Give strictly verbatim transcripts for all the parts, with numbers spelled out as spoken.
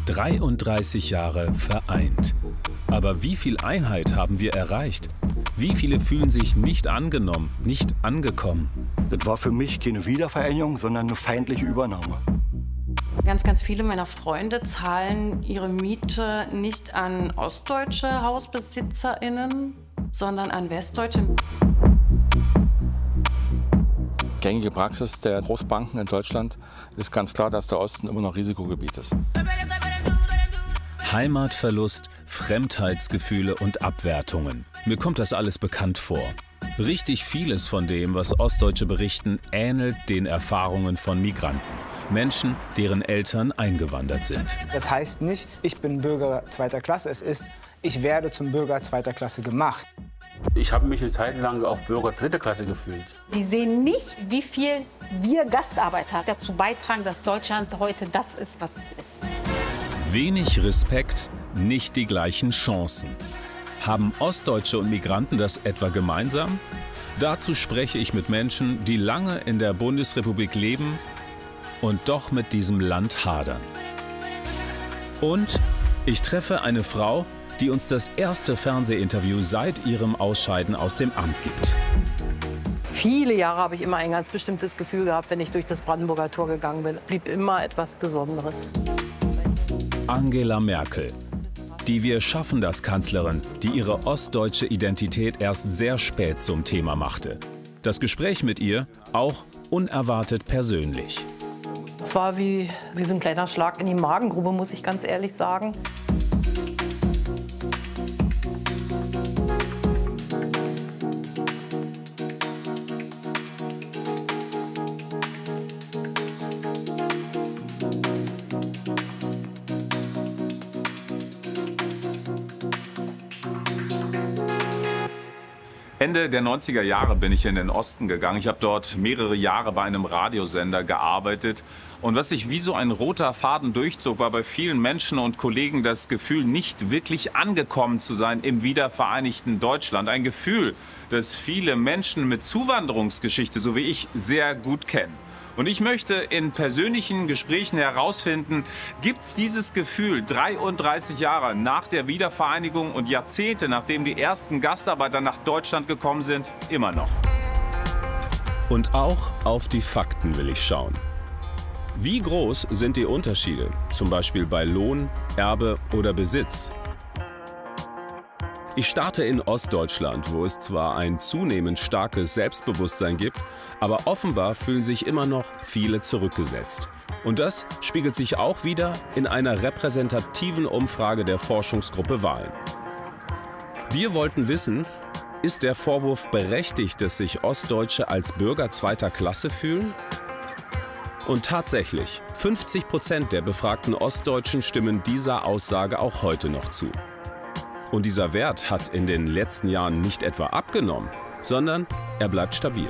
dreiunddreißig Jahre vereint. Aber wie viel Einheit haben wir erreicht? Wie viele fühlen sich nicht angenommen, nicht angekommen? Das war für mich keine Wiedervereinigung, sondern eine feindliche Übernahme. Ganz, ganz viele meiner Freunde zahlen ihre Miete nicht an ostdeutsche HausbesitzerInnen, sondern an westdeutsche. Gängige Praxis der Großbanken in Deutschland ist ganz klar, dass der Osten immer noch Risikogebiet ist. Heimatverlust, Fremdheitsgefühle und Abwertungen. Mir kommt das alles bekannt vor. Richtig vieles von dem, was Ostdeutsche berichten, ähnelt den Erfahrungen von Migranten. Menschen, deren Eltern eingewandert sind. Das heißt nicht, ich bin Bürger zweiter Klasse. Es ist, ich werde zum Bürger zweiter Klasse gemacht. Ich habe mich eine Zeit lang auch Bürger dritter Klasse gefühlt. Die sehen nicht, wie viel wir Gastarbeiter dazu beitragen, dass Deutschland heute das ist, was es ist. Wenig Respekt, nicht die gleichen Chancen. Haben Ostdeutsche und Migranten das etwa gemeinsam? Dazu spreche ich mit Menschen, die lange in der Bundesrepublik leben und doch mit diesem Land hadern. Und ich treffe eine Frau, die uns das erste Fernsehinterview seit ihrem Ausscheiden aus dem Amt gibt. Viele Jahre habe ich immer ein ganz bestimmtes Gefühl gehabt, wenn ich durch das Brandenburger Tor gegangen bin. Es blieb immer etwas Besonderes. Angela Merkel, die Wir-schaffen-das-Kanzlerin, die ihre ostdeutsche Identität erst sehr spät zum Thema machte. Das Gespräch mit ihr auch unerwartet persönlich. Es war wie, wie so ein kleiner Schlag in die Magengrube, muss ich ganz ehrlich sagen. Ende der neunziger Jahre bin ich in den Osten gegangen. Ich habe dort mehrere Jahre bei einem Radiosender gearbeitet. Und was sich wie so ein roter Faden durchzog, war bei vielen Menschen und Kollegen das Gefühl, nicht wirklich angekommen zu sein im wiedervereinigten Deutschland. Ein Gefühl, das viele Menschen mit Zuwanderungsgeschichte, so wie ich, sehr gut kennen. Und ich möchte in persönlichen Gesprächen herausfinden, gibt es dieses Gefühl dreiunddreißig Jahre nach der Wiedervereinigung und Jahrzehnte, nachdem die ersten Gastarbeiter nach Deutschland gekommen sind, immer noch? Und auch auf die Fakten will ich schauen. Wie groß sind die Unterschiede, zum Beispiel bei Lohn, Erbe oder Besitz? Ich starte in Ostdeutschland, wo es zwar ein zunehmend starkes Selbstbewusstsein gibt, aber offenbar fühlen sich immer noch viele zurückgesetzt. Und das spiegelt sich auch wieder in einer repräsentativen Umfrage der Forschungsgruppe Wahlen. Wir wollten wissen, ist der Vorwurf berechtigt, dass sich Ostdeutsche als Bürger zweiter Klasse fühlen? Und tatsächlich, fünfzig Prozent der befragten Ostdeutschen stimmen dieser Aussage auch heute noch zu. Und dieser Wert hat in den letzten Jahren nicht etwa abgenommen, sondern er bleibt stabil.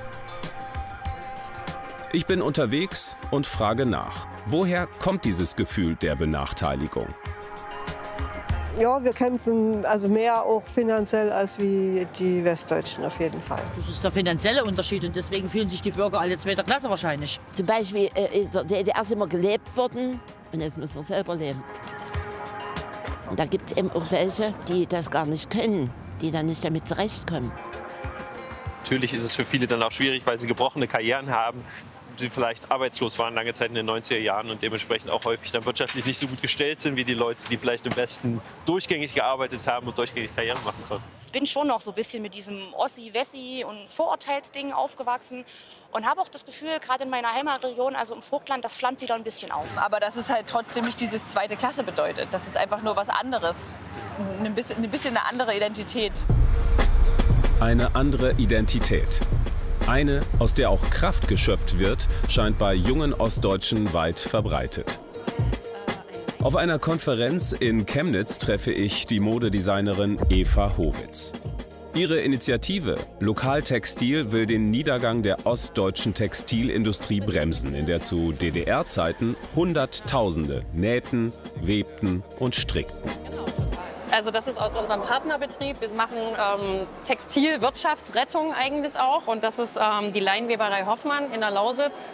Ich bin unterwegs und frage nach, woher kommt dieses Gefühl der Benachteiligung? Ja, wir kämpfen also mehr auch finanziell als wie die Westdeutschen auf jeden Fall. Das ist der finanzielle Unterschied und deswegen fühlen sich die Bürger alle zweiter Klasse wahrscheinlich. Zum Beispiel äh, in der D D R ist immer gelebt worden und jetzt müssen wir selber leben. Und da gibt es eben auch welche, die das gar nicht können, die dann nicht damit zurechtkommen. Natürlich ist es für viele dann auch schwierig, weil sie gebrochene Karrieren haben, sie vielleicht arbeitslos waren lange Zeit in den neunziger Jahren und dementsprechend auch häufig dann wirtschaftlich nicht so gut gestellt sind wie die Leute, die vielleicht im Westen durchgängig gearbeitet haben und durchgängig Karrieren machen konnten. Ich bin schon noch so ein bisschen mit diesem Ossi-Wessi und Vorurteilsding aufgewachsen und habe auch das Gefühl, gerade in meiner Heimatregion, also im Vogtland, das flammt wieder ein bisschen auf. Aber dass es halt trotzdem nicht dieses zweite Klasse bedeutet. Das ist einfach nur was anderes. Ein bisschen, ein bisschen eine andere Identität. Eine andere Identität. Eine, aus der auch Kraft geschöpft wird, scheint bei jungen Ostdeutschen weit verbreitet. Auf einer Konferenz in Chemnitz treffe ich die Modedesignerin Eva Howitz. Ihre Initiative Lokaltextil will den Niedergang der ostdeutschen Textilindustrie bremsen, in der zu D D R-Zeiten Hunderttausende nähten, webten und strickten. Also das ist aus unserem Partnerbetrieb. Wir machen ähm, Textilwirtschaftsrettung eigentlich auch. Und das ist ähm, die Leinweberei Hoffmann in der Lausitz.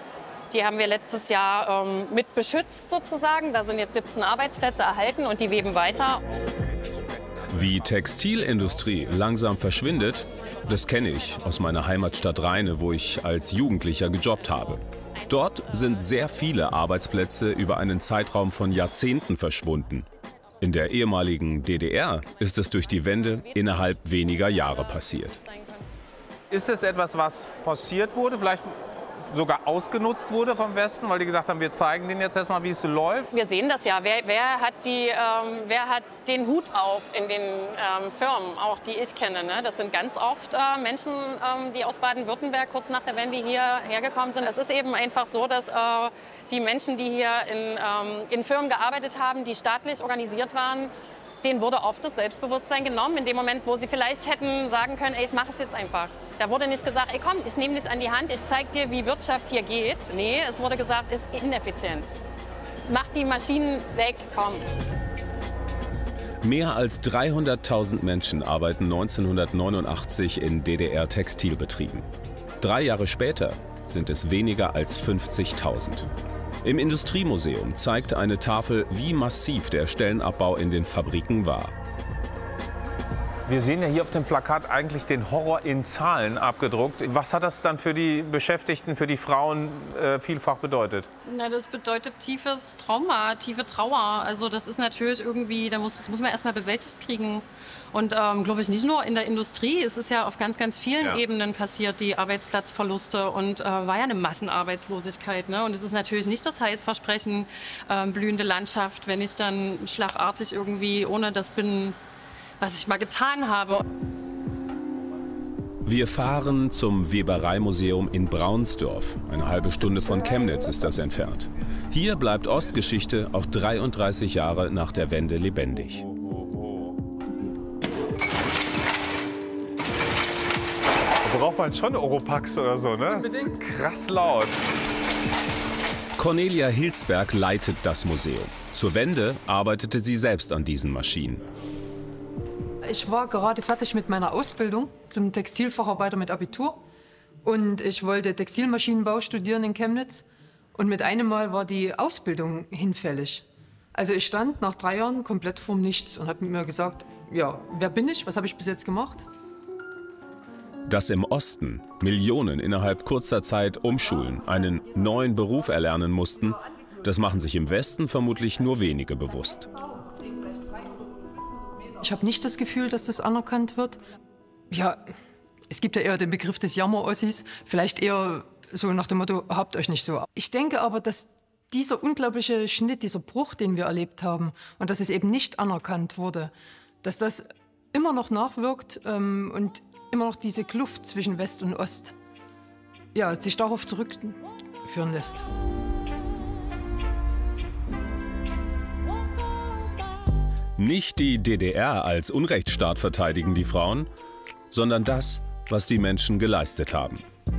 Die haben wir letztes Jahr ähm, mit beschützt sozusagen. Da sind jetzt siebzehn Arbeitsplätze erhalten und die weben weiter. Wie Textilindustrie langsam verschwindet, das kenne ich aus meiner Heimatstadt Rheine, wo ich als Jugendlicher gejobbt habe. Dort sind sehr viele Arbeitsplätze über einen Zeitraum von Jahrzehnten verschwunden. In der ehemaligen D D R ist es durch die Wende innerhalb weniger Jahre passiert. Ist es etwas, was forciert wurde, vielleicht sogar ausgenutzt wurde vom Westen, weil die gesagt haben, wir zeigen denen jetzt erstmal, wie es läuft? Wir sehen das ja. Wer, wer, hat, die, ähm, wer hat den Hut auf in den ähm, Firmen, auch die ich kenne? Ne? Das sind ganz oft äh, Menschen, ähm, die aus Baden-Württemberg kurz nach der Wende hierher gekommen sind. Es ist eben einfach so, dass äh, die Menschen, die hier in, ähm, in Firmen gearbeitet haben, die staatlich organisiert waren, denen wurde oft das Selbstbewusstsein genommen, in dem Moment, wo sie vielleicht hätten sagen können, ey, ich mache es jetzt einfach. Da wurde nicht gesagt, ey komm, ich nehme dich an die Hand, ich zeige dir, wie Wirtschaft hier geht. Nee, es wurde gesagt, ist ineffizient. Mach die Maschinen weg, komm. Mehr als dreihunderttausend Menschen arbeiten neunzehnhundertneunundachtzig in D D R-Textilbetrieben. Drei Jahre später sind es weniger als fünfzigtausend. Im Industriemuseum zeigt eine Tafel, wie massiv der Stellenabbau in den Fabriken war. Wir sehen ja hier auf dem Plakat eigentlich den Horror in Zahlen abgedruckt. Was hat das dann für die Beschäftigten, für die Frauen äh, vielfach bedeutet? Na, das bedeutet tiefes Trauma, tiefe Trauer. Also das ist natürlich irgendwie, da muss, das muss man erst mal bewältigt kriegen. Und ähm, glaube ich nicht nur in der Industrie, es ist ja auf ganz, ganz vielen ja. Ebenen passiert, die Arbeitsplatzverluste und äh, war ja eine Massenarbeitslosigkeit. Ne? Und es ist natürlich nicht das Heißversprechen, äh, blühende Landschaft, wenn ich dann schlagartig irgendwie ohne das bin, was ich mal getan habe. Wir fahren zum Webereimuseum in Braunsdorf. Eine halbe Stunde von Chemnitz ist das entfernt. Hier bleibt Ostgeschichte auch dreiunddreißig Jahre nach der Wende lebendig. Da braucht man schon Oropax oder so, ne? Unbedingt. Krass laut. Cornelia Hilsberg leitet das Museum. Zur Wende arbeitete sie selbst an diesen Maschinen. Ich war gerade fertig mit meiner Ausbildung zum Textilfacharbeiter mit Abitur. Und ich wollte Textilmaschinenbau studieren in Chemnitz. Und mit einem Mal war die Ausbildung hinfällig. Also ich stand nach drei Jahren komplett vorm Nichts und habe mir gesagt, ja, wer bin ich, was habe ich bis jetzt gemacht? Dass im Osten Millionen innerhalb kurzer Zeit umschulen, einen neuen Beruf erlernen mussten, das machen sich im Westen vermutlich nur wenige bewusst. Ich habe nicht das Gefühl, dass das anerkannt wird. Ja, es gibt ja eher den Begriff des Jammer-Ossis, vielleicht eher so nach dem Motto, habt euch nicht so. Ich denke aber, dass dieser unglaubliche Schnitt, dieser Bruch, den wir erlebt haben und dass es eben nicht anerkannt wurde, dass das immer noch nachwirkt ähm, und immer noch diese Kluft zwischen West und Ost, ja, sich darauf zurückführen lässt. Nicht die D D R als Unrechtsstaat verteidigen die Frauen, sondern das, was die Menschen geleistet haben.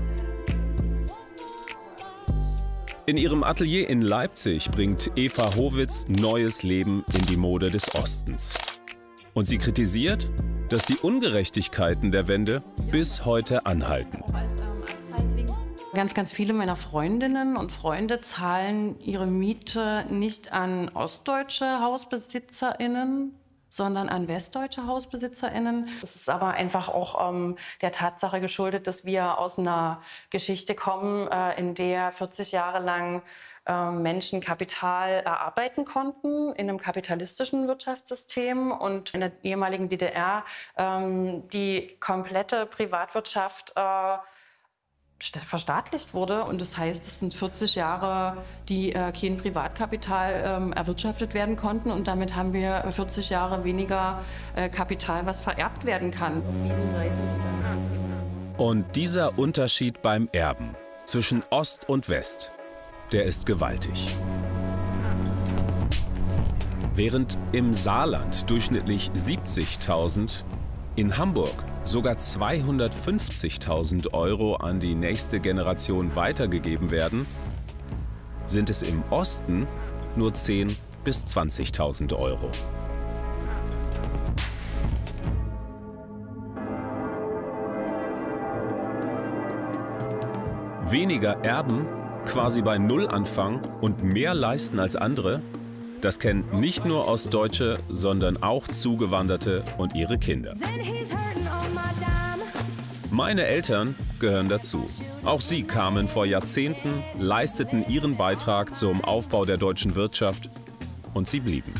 In ihrem Atelier in Leipzig bringt Eva Howitz neues Leben in die Mode des Ostens. Und sie kritisiert, dass die Ungerechtigkeiten der Wende bis heute anhalten. Ganz, ganz viele meiner Freundinnen und Freunde zahlen ihre Miete nicht an ostdeutsche HausbesitzerInnen, sondern an westdeutsche HausbesitzerInnen. Das ist aber einfach auch ähm, der Tatsache geschuldet, dass wir aus einer Geschichte kommen, äh, in der vierzig Jahre lang äh, Menschen Kapital erarbeiten konnten in einem kapitalistischen Wirtschaftssystem und in der ehemaligen D D R ähm, die komplette Privatwirtschaft äh, verstaatlicht wurde. Und das heißt, es sind vierzig Jahre, die äh, kein Privatkapital ähm, erwirtschaftet werden konnten. Und damit haben wir vierzig Jahre weniger äh, Kapital, was vererbt werden kann. Und dieser Unterschied beim Erben zwischen Ost und West, der ist gewaltig. Während im Saarland durchschnittlich siebzigtausend, in Hamburg sogar zweihundertfünfzigtausend Euro an die nächste Generation weitergegeben werden, sind es im Osten nur zehntausend bis zwanzigtausend Euro. Weniger erben quasi bei Null anfangen und mehr leisten als andere? Das kennen nicht nur Ostdeutsche, sondern auch Zugewanderte und ihre Kinder. Meine Eltern gehören dazu. Auch sie kamen vor Jahrzehnten, leisteten ihren Beitrag zum Aufbau der deutschen Wirtschaft und sie blieben.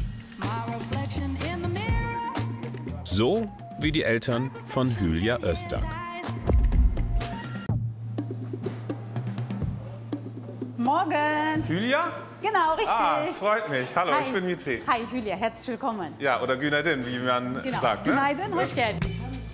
So wie die Eltern von Hülya Özdag. Morgen. Hülya? Genau, richtig. Ah, es freut mich. Hallo, Hi. ich bin Mitri. Hi Hülya, herzlich willkommen. Ja, oder Günaydin, wie man Genau. sagt. Ne? Günaydin, hoş geldin.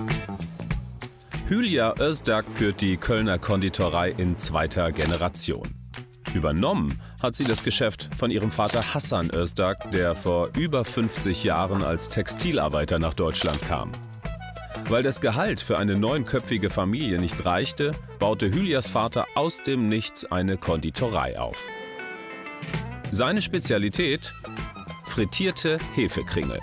Hülya Özdag führt die Kölner Konditorei in zweiter Generation. Übernommen hat sie das Geschäft von ihrem Vater Hasan Özdag, der vor über fünfzig Jahren als Textilarbeiter nach Deutschland kam. Weil das Gehalt für eine neunköpfige Familie nicht reichte, baute Hülyas Vater aus dem Nichts eine Konditorei auf. Seine Spezialität? Frittierte Hefekringel.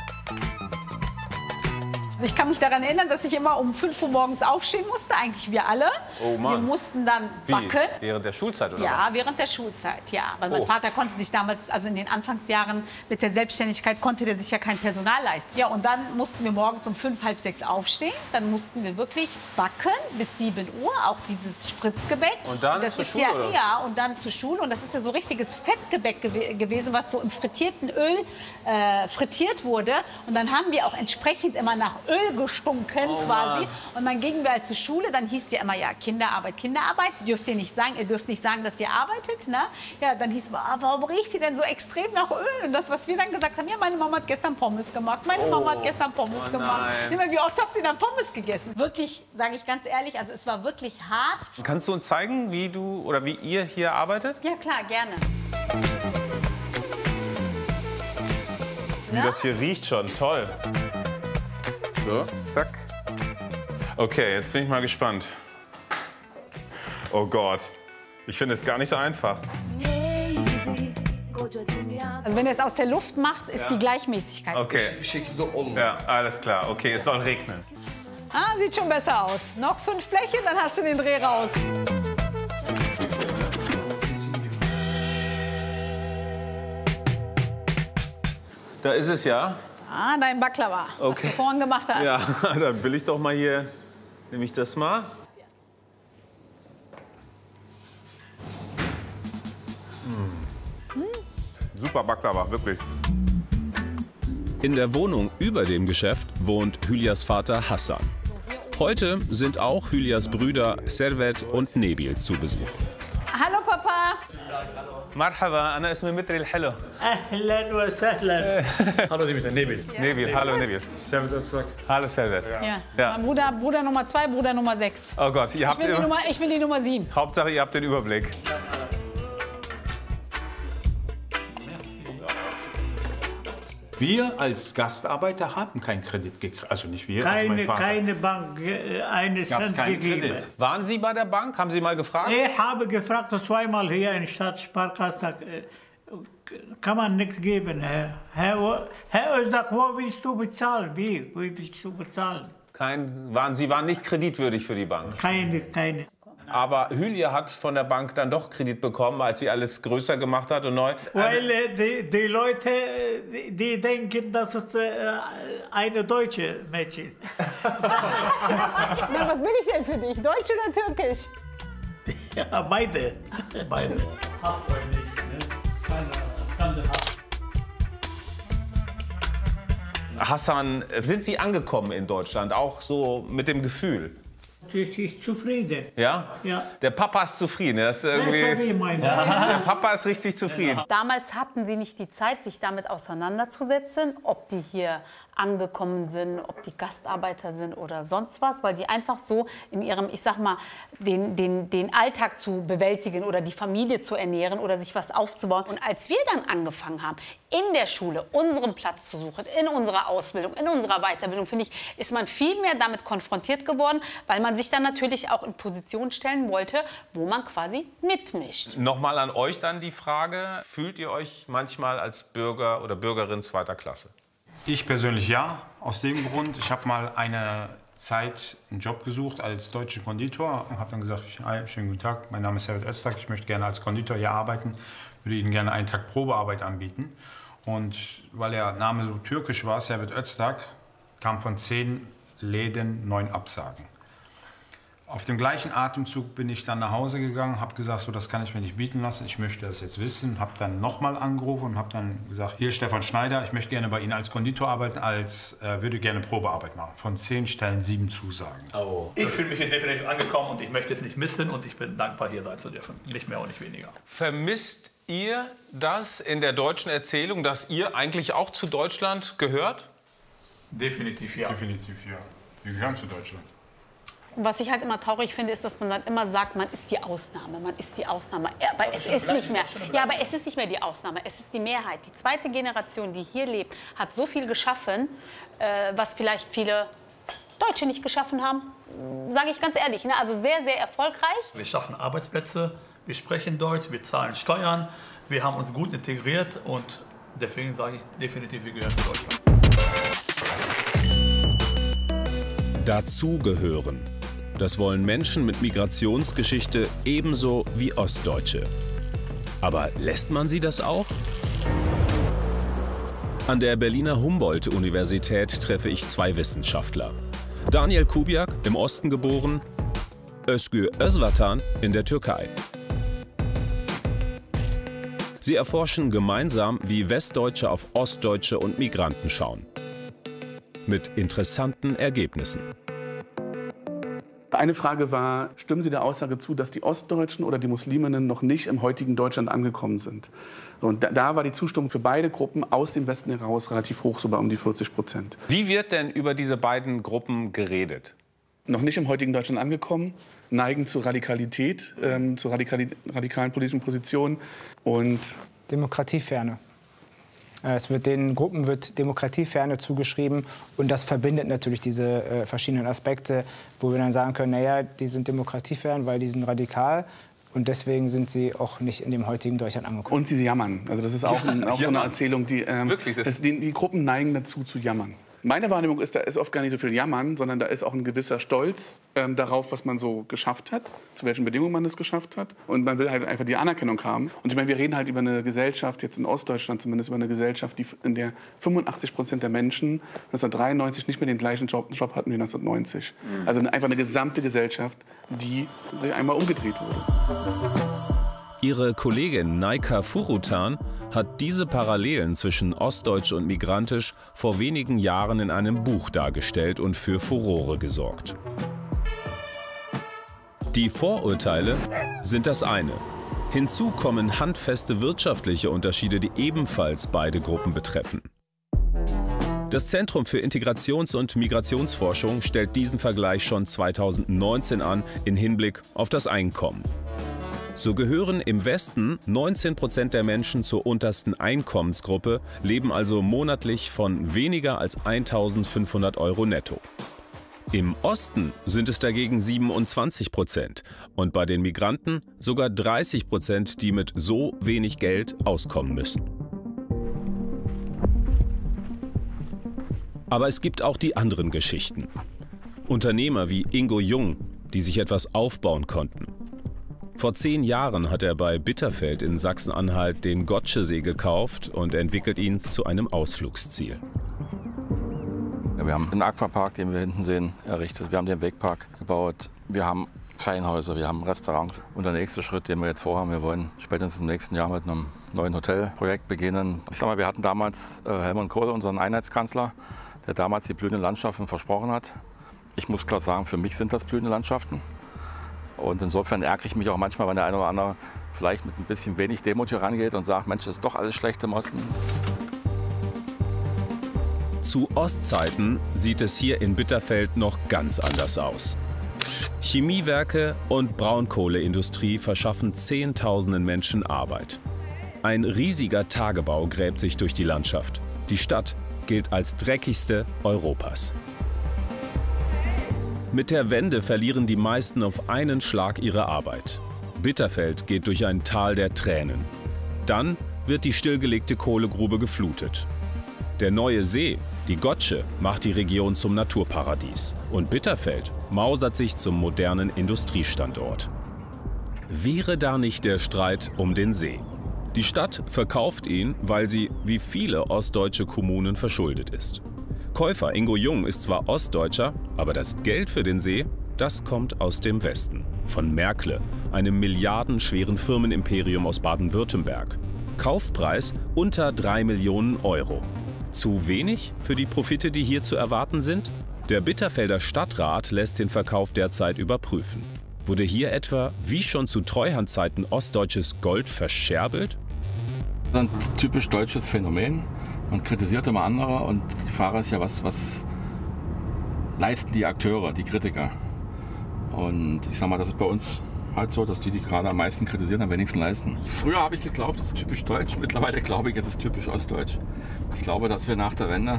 Ich kann mich daran erinnern, dass ich immer um fünf Uhr morgens aufstehen musste, eigentlich wir alle. Oh Mann. Wir mussten dann backen. Wie? Während der Schulzeit oder Ja, was? während der Schulzeit, ja. Weil mein Oh. Vater konnte sich damals, also in den Anfangsjahren mit der Selbstständigkeit, konnte der sich ja kein Personal leisten. Ja, und dann mussten wir morgens um fünf, halb sechs aufstehen. Dann mussten wir wirklich backen bis sieben Uhr, auch dieses Spritzgebäck. Und dann das zur ist Schule, ja, oder? Ja, und dann zur Schule. Und das ist ja so richtiges Fettgebäck gew gewesen, was so im frittierten Öl äh, frittiert wurde. Und dann haben wir auch entsprechend immer nach Öl gestunken. Oh, quasi. Mann. Und dann gingen wir halt zur Schule, dann hieß es ja immer, ja, Kinderarbeit, Kinderarbeit, dürft ihr nicht sagen, ihr dürft nicht sagen, dass ihr arbeitet, ne? Ja, dann hieß es, ah, warum riecht ihr denn so extrem nach Öl? Und das, was wir dann gesagt haben, ja, meine Mama hat gestern Pommes gemacht, meine Oh. Mama hat gestern Pommes Oh, gemacht. nein. Immer, wie oft habt ihr dann Pommes gegessen? Wirklich, sage ich ganz ehrlich, also es war wirklich hart. Kannst du uns zeigen, wie du oder wie ihr hier arbeitet? Ja, klar, gerne. Wie das hier riecht schon, toll. So, zack. Okay, jetzt bin ich mal gespannt. Oh Gott, ich finde es gar nicht so einfach. Also wenn ihr es aus der Luft macht, ist Ja. die Gleichmäßigkeit. Okay. Ja, alles klar. Okay, es soll regnen. Ah, sieht schon besser aus. Noch fünf Bleche, dann hast du den Dreh raus. Da ist es ja. Ah, dein Baklava, was Okay. du vorhin gemacht hast. Ja, dann will ich doch mal hier, nehme ich das mal. Hm. Super Baklava, wirklich. In der Wohnung über dem Geschäft wohnt Hülyas Vater Hasan. Heute sind auch Hülyas Brüder Servet und Nebil zu Besuch. Hallo Papa. مرحبا أنا اسمي متري الحلو. أهلا وسهلا. Hallo Nebil. Nebil, hallo Nebil. Servet Özdag. Hallo Servet. Ja. Ja. Mein Bruder, Bruder Nummer zwei, Bruder Nummer sechs. Oh Gott, ihr Ich habt bin, die immer, Nummer, ich bin die Nummer sieben. Hauptsache ihr habt den Überblick. Wir als Gastarbeiter haben keinen Kredit gekriegt. Also nicht wir, also Keine, mein Vater. keine Bank äh, einen Gab's Cent keinen gegeben. Kredit? Waren Sie bei der Bank? Haben Sie mal gefragt? Ich habe gefragt, zweimal hier in Stadtsparkasse, äh, kann man nichts geben. Herr, Herr, Herr Özdag, wo willst du bezahlen? Wie, wie willst du bezahlen? Kein, waren, Sie waren nicht kreditwürdig für die Bank. Keine, keine. Aber Hülya hat von der Bank dann doch Kredit bekommen, als sie alles größer gemacht hat und neu. Weil äh, die, die Leute, äh, die, die denken, das ist äh, eine deutsche Mädchen. Na, was bin ich denn für dich? Deutsch oder Türkisch? Ja, beide. Beide. Hasan, sind Sie angekommen in Deutschland, auch so mit dem Gefühl? Richtig zufrieden. Ja? Ja. Der Papa ist zufrieden. Das ist irgendwie, Das hab ich gemeint. Der Papa ist richtig zufrieden. Damals hatten sie nicht die Zeit, sich damit auseinanderzusetzen, ob die hier angekommen sind, ob die Gastarbeiter sind oder sonst was, weil die einfach so in ihrem, ich sag mal, den, den, den Alltag zu bewältigen oder die Familie zu ernähren oder sich was aufzubauen. Und als wir dann angefangen haben, in der Schule unseren Platz zu suchen, in unserer Ausbildung, in unserer Weiterbildung, finde ich, ist man viel mehr damit konfrontiert geworden, weil man sich dann natürlich auch in Position stellen wollte, wo man quasi mitmischt. Nochmal an euch dann die Frage, fühlt ihr euch manchmal als Bürger oder Bürgerin zweiter Klasse? Ich persönlich ja, aus dem Grund, ich habe mal eine Zeit einen Job gesucht als deutscher Konditor und habe dann gesagt, hi, schönen guten Tag, mein Name ist Servet Öztürk, ich möchte gerne als Konditor hier arbeiten, würde Ihnen gerne einen Tag Probearbeit anbieten. Und weil der Name so türkisch war, Servet Öztürk, kam von zehn Läden neun Absagen. Auf dem gleichen Atemzug bin ich dann nach Hause gegangen, habe gesagt, so, das kann ich mir nicht bieten lassen, ich möchte das jetzt wissen. Habe dann nochmal angerufen und habe dann gesagt, hier Stefan Schneider, ich möchte gerne bei Ihnen als Konditor arbeiten, als äh, würde gerne Probearbeit machen. Von zehn Stellen sieben Zusagen. Oh. Ich fühle mich hier definitiv angekommen und ich möchte es nicht missen und ich bin dankbar, hier sein zu dürfen. Nicht mehr und nicht weniger. Vermisst ihr das in der deutschen Erzählung, dass ihr eigentlich auch zu Deutschland gehört? Definitiv ja. Definitiv ja. Wir gehören zu Deutschland. Was ich halt immer traurig finde, ist, dass man dann immer sagt, man ist die Ausnahme, man ist die Ausnahme. Aber es ist nicht mehr. Ja, aber es ist nicht mehr die Ausnahme, es ist die Mehrheit. Die zweite Generation, die hier lebt, hat so viel geschaffen, äh, was vielleicht viele Deutsche nicht geschaffen haben. Sage ich ganz ehrlich, ne? Also sehr, sehr erfolgreich. Wir schaffen Arbeitsplätze, wir sprechen Deutsch, wir zahlen Steuern, wir haben uns gut integriert und deswegen sage ich definitiv, wir gehören zu Deutschland. Dazugehören. Das wollen Menschen mit Migrationsgeschichte ebenso wie Ostdeutsche. Aber lässt man sie das auch? An der Berliner Humboldt-Universität treffe ich zwei Wissenschaftler. Daniel Kubiak, im Osten geboren, Özgür Özvatan in der Türkei. Sie erforschen gemeinsam, wie Westdeutsche auf Ostdeutsche und Migranten schauen. Mit interessanten Ergebnissen. Eine Frage war, stimmen Sie der Aussage zu, dass die Ostdeutschen oder die Musliminnen noch nicht im heutigen Deutschland angekommen sind? Und da, da war die Zustimmung für beide Gruppen aus dem Westen heraus relativ hoch, so bei um die vierzig Prozent. Wie wird denn über diese beiden Gruppen geredet? Noch nicht im heutigen Deutschland angekommen, neigen zur Radikalität, ähm, zu radikali radikalen politischen Positionen und Demokratieferne. Es wird den Gruppen wird Demokratieferne zugeschrieben und das verbindet natürlich diese äh, verschiedenen Aspekte, wo wir dann sagen können, naja, die sind demokratiefern, weil die sind radikal und deswegen sind sie auch nicht in dem heutigen Deutschland angekommen. Und sie jammern. Also das ist auch, ein, auch so eine Erzählung, die, ähm, Wirklich, das das, die, die Gruppen neigen dazu zu jammern. Meine Wahrnehmung ist, da ist oft gar nicht so viel Jammern, sondern da ist auch ein gewisser Stolz ähm, darauf, was man so geschafft hat, zu welchen Bedingungen man es geschafft hat. Und man will halt einfach die Anerkennung haben. Und ich meine, wir reden halt über eine Gesellschaft, jetzt in Ostdeutschland zumindest, über eine Gesellschaft, die, in der fünfundachtzig Prozent der Menschen neunzehnhundertdreiundneunzig nicht mehr den gleichen Job, Job hatten wie neunzehnhundertneunzig. Mhm. Also einfach eine gesamte Gesellschaft, die sich einmal umgedreht wurde. Ihre Kollegin Naika Furutan hat diese Parallelen zwischen Ostdeutsch und Migrantisch vor wenigen Jahren in einem Buch dargestellt und für Furore gesorgt. Die Vorurteile sind das eine. Hinzu kommen handfeste wirtschaftliche Unterschiede, die ebenfalls beide Gruppen betreffen. Das Zentrum für Integrations- und Migrationsforschung stellt diesen Vergleich schon zweitausendneunzehn an in Hinblick auf das Einkommen. So gehören im Westen neunzehn Prozent der Menschen zur untersten Einkommensgruppe, leben also monatlich von weniger als eintausendfünfhundert Euro netto. Im Osten sind es dagegen siebenundzwanzig Prozent und bei den Migranten sogar dreißig Prozent, die mit so wenig Geld auskommen müssen. Aber es gibt auch die anderen Geschichten. Unternehmer wie Ingo Jung, die sich etwas aufbauen konnten. Vor zehn Jahren hat er bei Bitterfeld in Sachsen-Anhalt den Gotschesee gekauft und entwickelt ihn zu einem Ausflugsziel. Ja, wir haben den Aquapark, den wir hinten sehen, errichtet. Wir haben den Wegpark gebaut. Wir haben Ferienhäuser, wir haben Restaurants. Und der nächste Schritt, den wir jetzt vorhaben, wir wollen spätestens im nächsten Jahr mit einem neuen Hotelprojekt beginnen. Ich sag mal, wir hatten damals äh, Helmut Kohl, unseren Einheitskanzler, der damals die blühenden Landschaften versprochen hat. Ich muss klar sagen, für mich sind das blühende Landschaften. Und insofern ärgere ich mich auch manchmal, wenn der eine oder andere vielleicht mit ein bisschen wenig Demut hier rangeht und sagt, Mensch, das ist doch alles schlecht im Osten. Zu Ostzeiten sieht es hier in Bitterfeld noch ganz anders aus. Chemiewerke und Braunkohleindustrie verschaffen Zehntausenden Menschen Arbeit. Ein riesiger Tagebau gräbt sich durch die Landschaft. Die Stadt gilt als dreckigste Europas. Mit der Wende verlieren die meisten auf einen Schlag ihre Arbeit. Bitterfeld geht durch ein Tal der Tränen. Dann wird die stillgelegte Kohlegrube geflutet. Der neue See, die Gotsche, macht die Region zum Naturparadies. Und Bitterfeld mausert sich zum modernen Industriestandort. Wäre da nicht der Streit um den See? Die Stadt verkauft ihn, weil sie, wie viele ostdeutsche Kommunen, verschuldet ist. Käufer Ingo Jung ist zwar Ostdeutscher, aber das Geld für den See, das kommt aus dem Westen. Von Märkle, einem milliardenschweren Firmenimperium aus Baden-Württemberg. Kaufpreis unter drei Millionen Euro. Zu wenig für die Profite, die hier zu erwarten sind? Der Bitterfelder Stadtrat lässt den Verkauf derzeit überprüfen. Wurde hier etwa, wie schon zu Treuhandzeiten, ostdeutsches Gold verscherbelt? Das ist ein typisch deutsches Phänomen. Man kritisiert immer andere und die Frage ist ja, was, was leisten die Akteure, die Kritiker? Und ich sag mal, das ist bei uns halt so, dass die, die gerade am meisten kritisieren, am wenigsten leisten. Früher habe ich geglaubt, das ist typisch deutsch. Mittlerweile glaube ich, es ist typisch ostdeutsch. Ich glaube, dass wir nach der Wende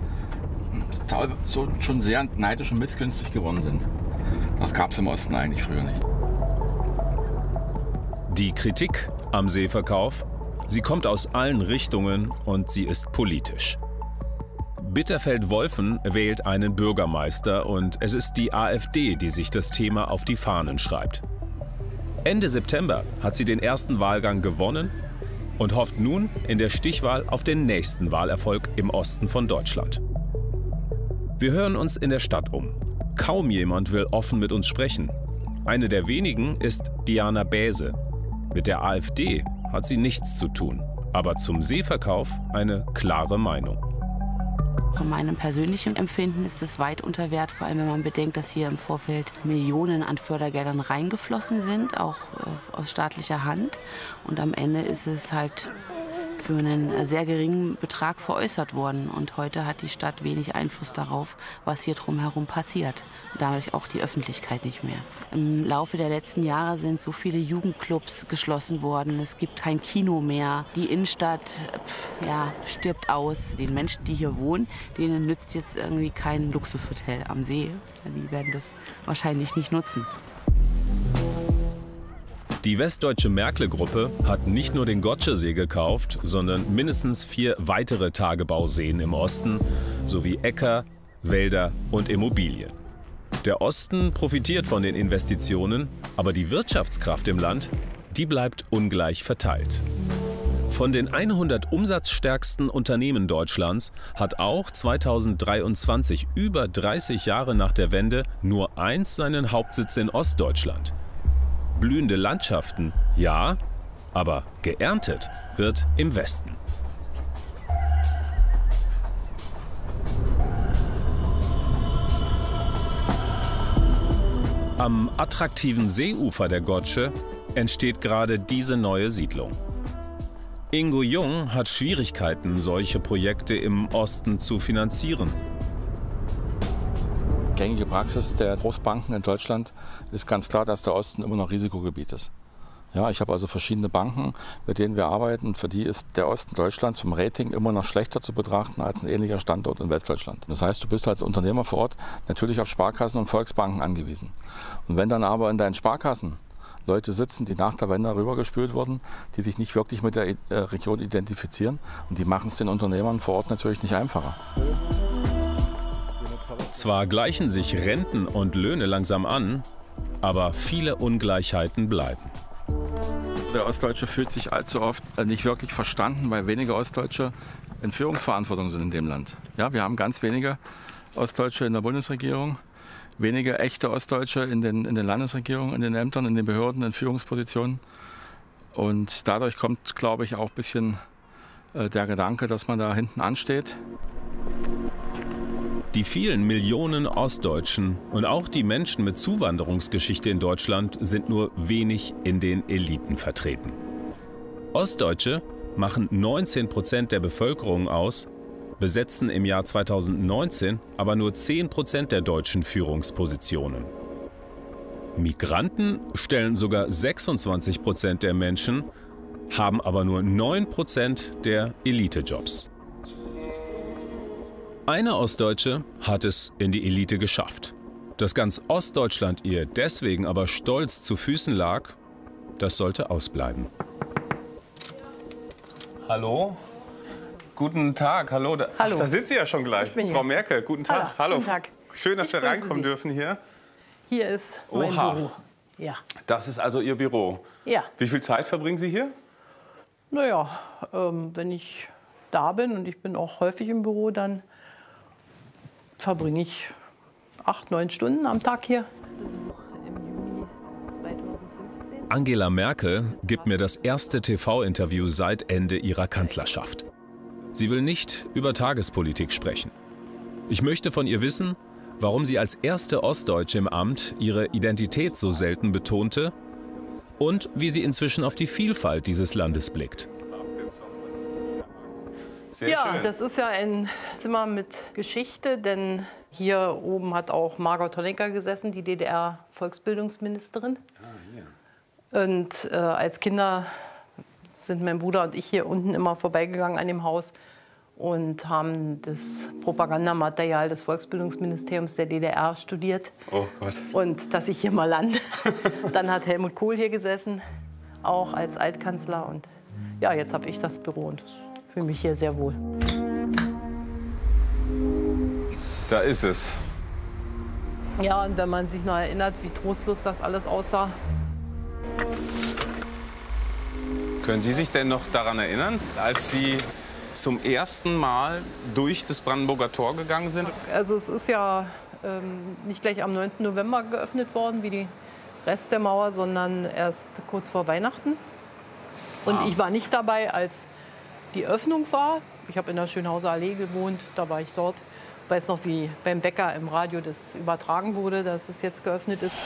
so schon sehr neidisch und missgünstig geworden sind. Das gab es im Osten eigentlich früher nicht. Die Kritik am Seeverkauf, sie kommt aus allen Richtungen und sie ist politisch. Bitterfeld-Wolfen wählt einen Bürgermeister und es ist die AfD, die sich das Thema auf die Fahnen schreibt. Ende September hat sie den ersten Wahlgang gewonnen und hofft nun in der Stichwahl auf den nächsten Wahlerfolg im Osten von Deutschland. Wir hören uns in der Stadt um. Kaum jemand will offen mit uns sprechen. Eine der wenigen ist Diana Bäse. Mit der AfD hat sie nichts zu tun, aber zum Seeverkauf eine klare Meinung. Von meinem persönlichen Empfinden ist es weit unter Wert, vor allem wenn man bedenkt, dass hier im Vorfeld Millionen an Fördergeldern reingeflossen sind, auch aus staatlicher Hand. Und am Ende ist es halt für einen sehr geringen Betrag veräußert worden. Und heute hat die Stadt wenig Einfluss darauf, was hier drumherum passiert. Dadurch auch die Öffentlichkeit nicht mehr. Im Laufe der letzten Jahre sind so viele Jugendclubs geschlossen worden. Es gibt kein Kino mehr. Die Innenstadt pf, ja, stirbt aus. Den Menschen, die hier wohnen, denen nützt jetzt irgendwie kein Luxushotel am See. Die werden das wahrscheinlich nicht nutzen. Die westdeutsche Märkle-Gruppe hat nicht nur den Gotschesee gekauft, sondern mindestens vier weitere Tagebauseen im Osten sowie Äcker, Wälder und Immobilien. Der Osten profitiert von den Investitionen, aber die Wirtschaftskraft im Land, die bleibt ungleich verteilt. Von den hundert umsatzstärksten Unternehmen Deutschlands hat auch zweitausenddreiundzwanzig, über dreißig Jahre nach der Wende, nur eins seinen Hauptsitz in Ostdeutschland. Blühende Landschaften, ja, aber geerntet wird im Westen. Am attraktiven Seeufer der Gotsche entsteht gerade diese neue Siedlung. Ingo Jung hat Schwierigkeiten, solche Projekte im Osten zu finanzieren. Gängige Praxis der Großbanken in Deutschland ist ganz klar, dass der Osten immer noch Risikogebiet ist. Ja, ich habe also verschiedene Banken, mit denen wir arbeiten. Für die ist der Osten Deutschlands vom Rating immer noch schlechter zu betrachten als ein ähnlicher Standort in Westdeutschland. Das heißt, du bist als Unternehmer vor Ort natürlich auf Sparkassen und Volksbanken angewiesen. Und wenn dann aber in deinen Sparkassen Leute sitzen, die nach der Wende rübergespült wurden, die sich nicht wirklich mit der Region identifizieren, und die machen es den Unternehmern vor Ort natürlich nicht einfacher. Zwar gleichen sich Renten und Löhne langsam an, aber viele Ungleichheiten bleiben. Der Ostdeutsche fühlt sich allzu oft nicht wirklich verstanden, weil wenige Ostdeutsche in Führungsverantwortung sind in dem Land. Ja, wir haben ganz wenige Ostdeutsche in der Bundesregierung, wenige echte Ostdeutsche in den, in den Landesregierungen, in den Ämtern, in den Behörden, in Führungspositionen. Und dadurch kommt, glaube ich, auch ein bisschen äh, der Gedanke, dass man da hinten ansteht. Die vielen Millionen Ostdeutschen und auch die Menschen mit Zuwanderungsgeschichte in Deutschland sind nur wenig in den Eliten vertreten. Ostdeutsche machen neunzehn Prozent der Bevölkerung aus, besetzen im Jahr zweitausendneunzehn aber nur zehn Prozent der deutschen Führungspositionen. Migranten stellen sogar sechsundzwanzig Prozent der Menschen, haben aber nur neun Prozent der Elitejobs. Eine Ostdeutsche hat es in die Elite geschafft. Dass ganz Ostdeutschland ihr deswegen aber stolz zu Füßen lag, das sollte ausbleiben. Hallo? Guten Tag, hallo. Da, Hallo. Ach, da sind Sie ja schon gleich. Ich bin hier. Frau Merkel, guten Tag. Hallo. Hallo. Guten Tag. Schön, dass Ich wir grüße reinkommen Sie. dürfen hier. Hier ist mein Oha. Büro. Ja. Das ist also Ihr Büro. Ja. Wie viel Zeit verbringen Sie hier? Naja, ähm, wenn ich da bin und ich bin auch häufig im Büro, dann verbringe ich acht, neun Stunden am Tag hier. Angela Merkel gibt mir das erste T V-Interview seit Ende ihrer Kanzlerschaft. Sie will nicht über Tagespolitik sprechen. Ich möchte von ihr wissen, warum sie als erste Ostdeutsche im Amt ihre Identität so selten betonte und wie sie inzwischen auf die Vielfalt dieses Landes blickt. Sehr ja, schön. das ist ja ein Zimmer mit Geschichte, denn hier oben hat auch Margot Honecker gesessen, die D D R-Volksbildungsministerin. Und äh, als Kinder sind mein Bruder und ich hier unten immer vorbeigegangen an dem Haus und haben das Propagandamaterial des Volksbildungsministeriums der D D R studiert. Oh Gott. Und dass ich hier mal lande. Dann hat Helmut Kohl hier gesessen, auch als Altkanzler. Und ja, jetzt habe ich das Büro und ich fühle mich hier sehr wohl. Da ist es. Ja, und wenn man sich noch erinnert, wie trostlos das alles aussah. Können Sie sich denn noch daran erinnern, als Sie zum ersten Mal durch das Brandenburger Tor gegangen sind? Also es ist ja ähm, nicht gleich am neunten November geöffnet worden, wie die Rest der Mauer, sondern erst kurz vor Weihnachten. Und Ah. ich war nicht dabei, als die Öffnung war. Ich habe in der Schönhauser Allee gewohnt, da war ich dort. Ich weiß noch, wie beim Bäcker im Radio das übertragen wurde, dass es jetzt geöffnet ist.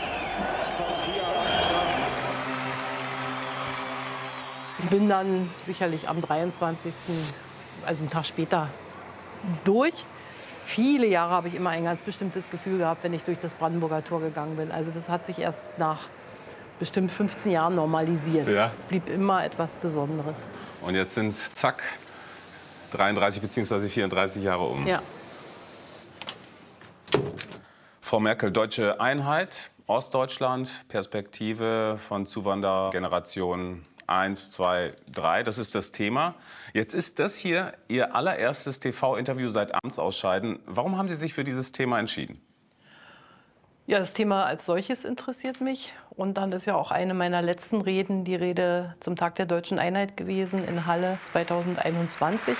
Ich bin dann sicherlich am dreiundzwanzigsten, also einen Tag später, durch. Viele Jahre habe ich immer ein ganz bestimmtes Gefühl gehabt, wenn ich durch das Brandenburger Tor gegangen bin. Also das hat sich erst nach bestimmt fünfzehn Jahren normalisiert. Ja. Es blieb immer etwas Besonderes. Und jetzt sind es, zack, dreiunddreißig bzw. vierunddreißig Jahre um. Ja. Frau Merkel, deutsche Einheit, Ostdeutschland, Perspektive von Zuwanderergenerationen eins, zwei, drei, das ist das Thema. Jetzt ist das hier Ihr allererstes T V-Interview seit Amtsausscheiden. Warum haben Sie sich für dieses Thema entschieden? Ja, das Thema als solches interessiert mich. Und dann ist ja auch eine meiner letzten Reden, die Rede zum Tag der deutschen Einheit gewesen in Halle zweitausendeinundzwanzig.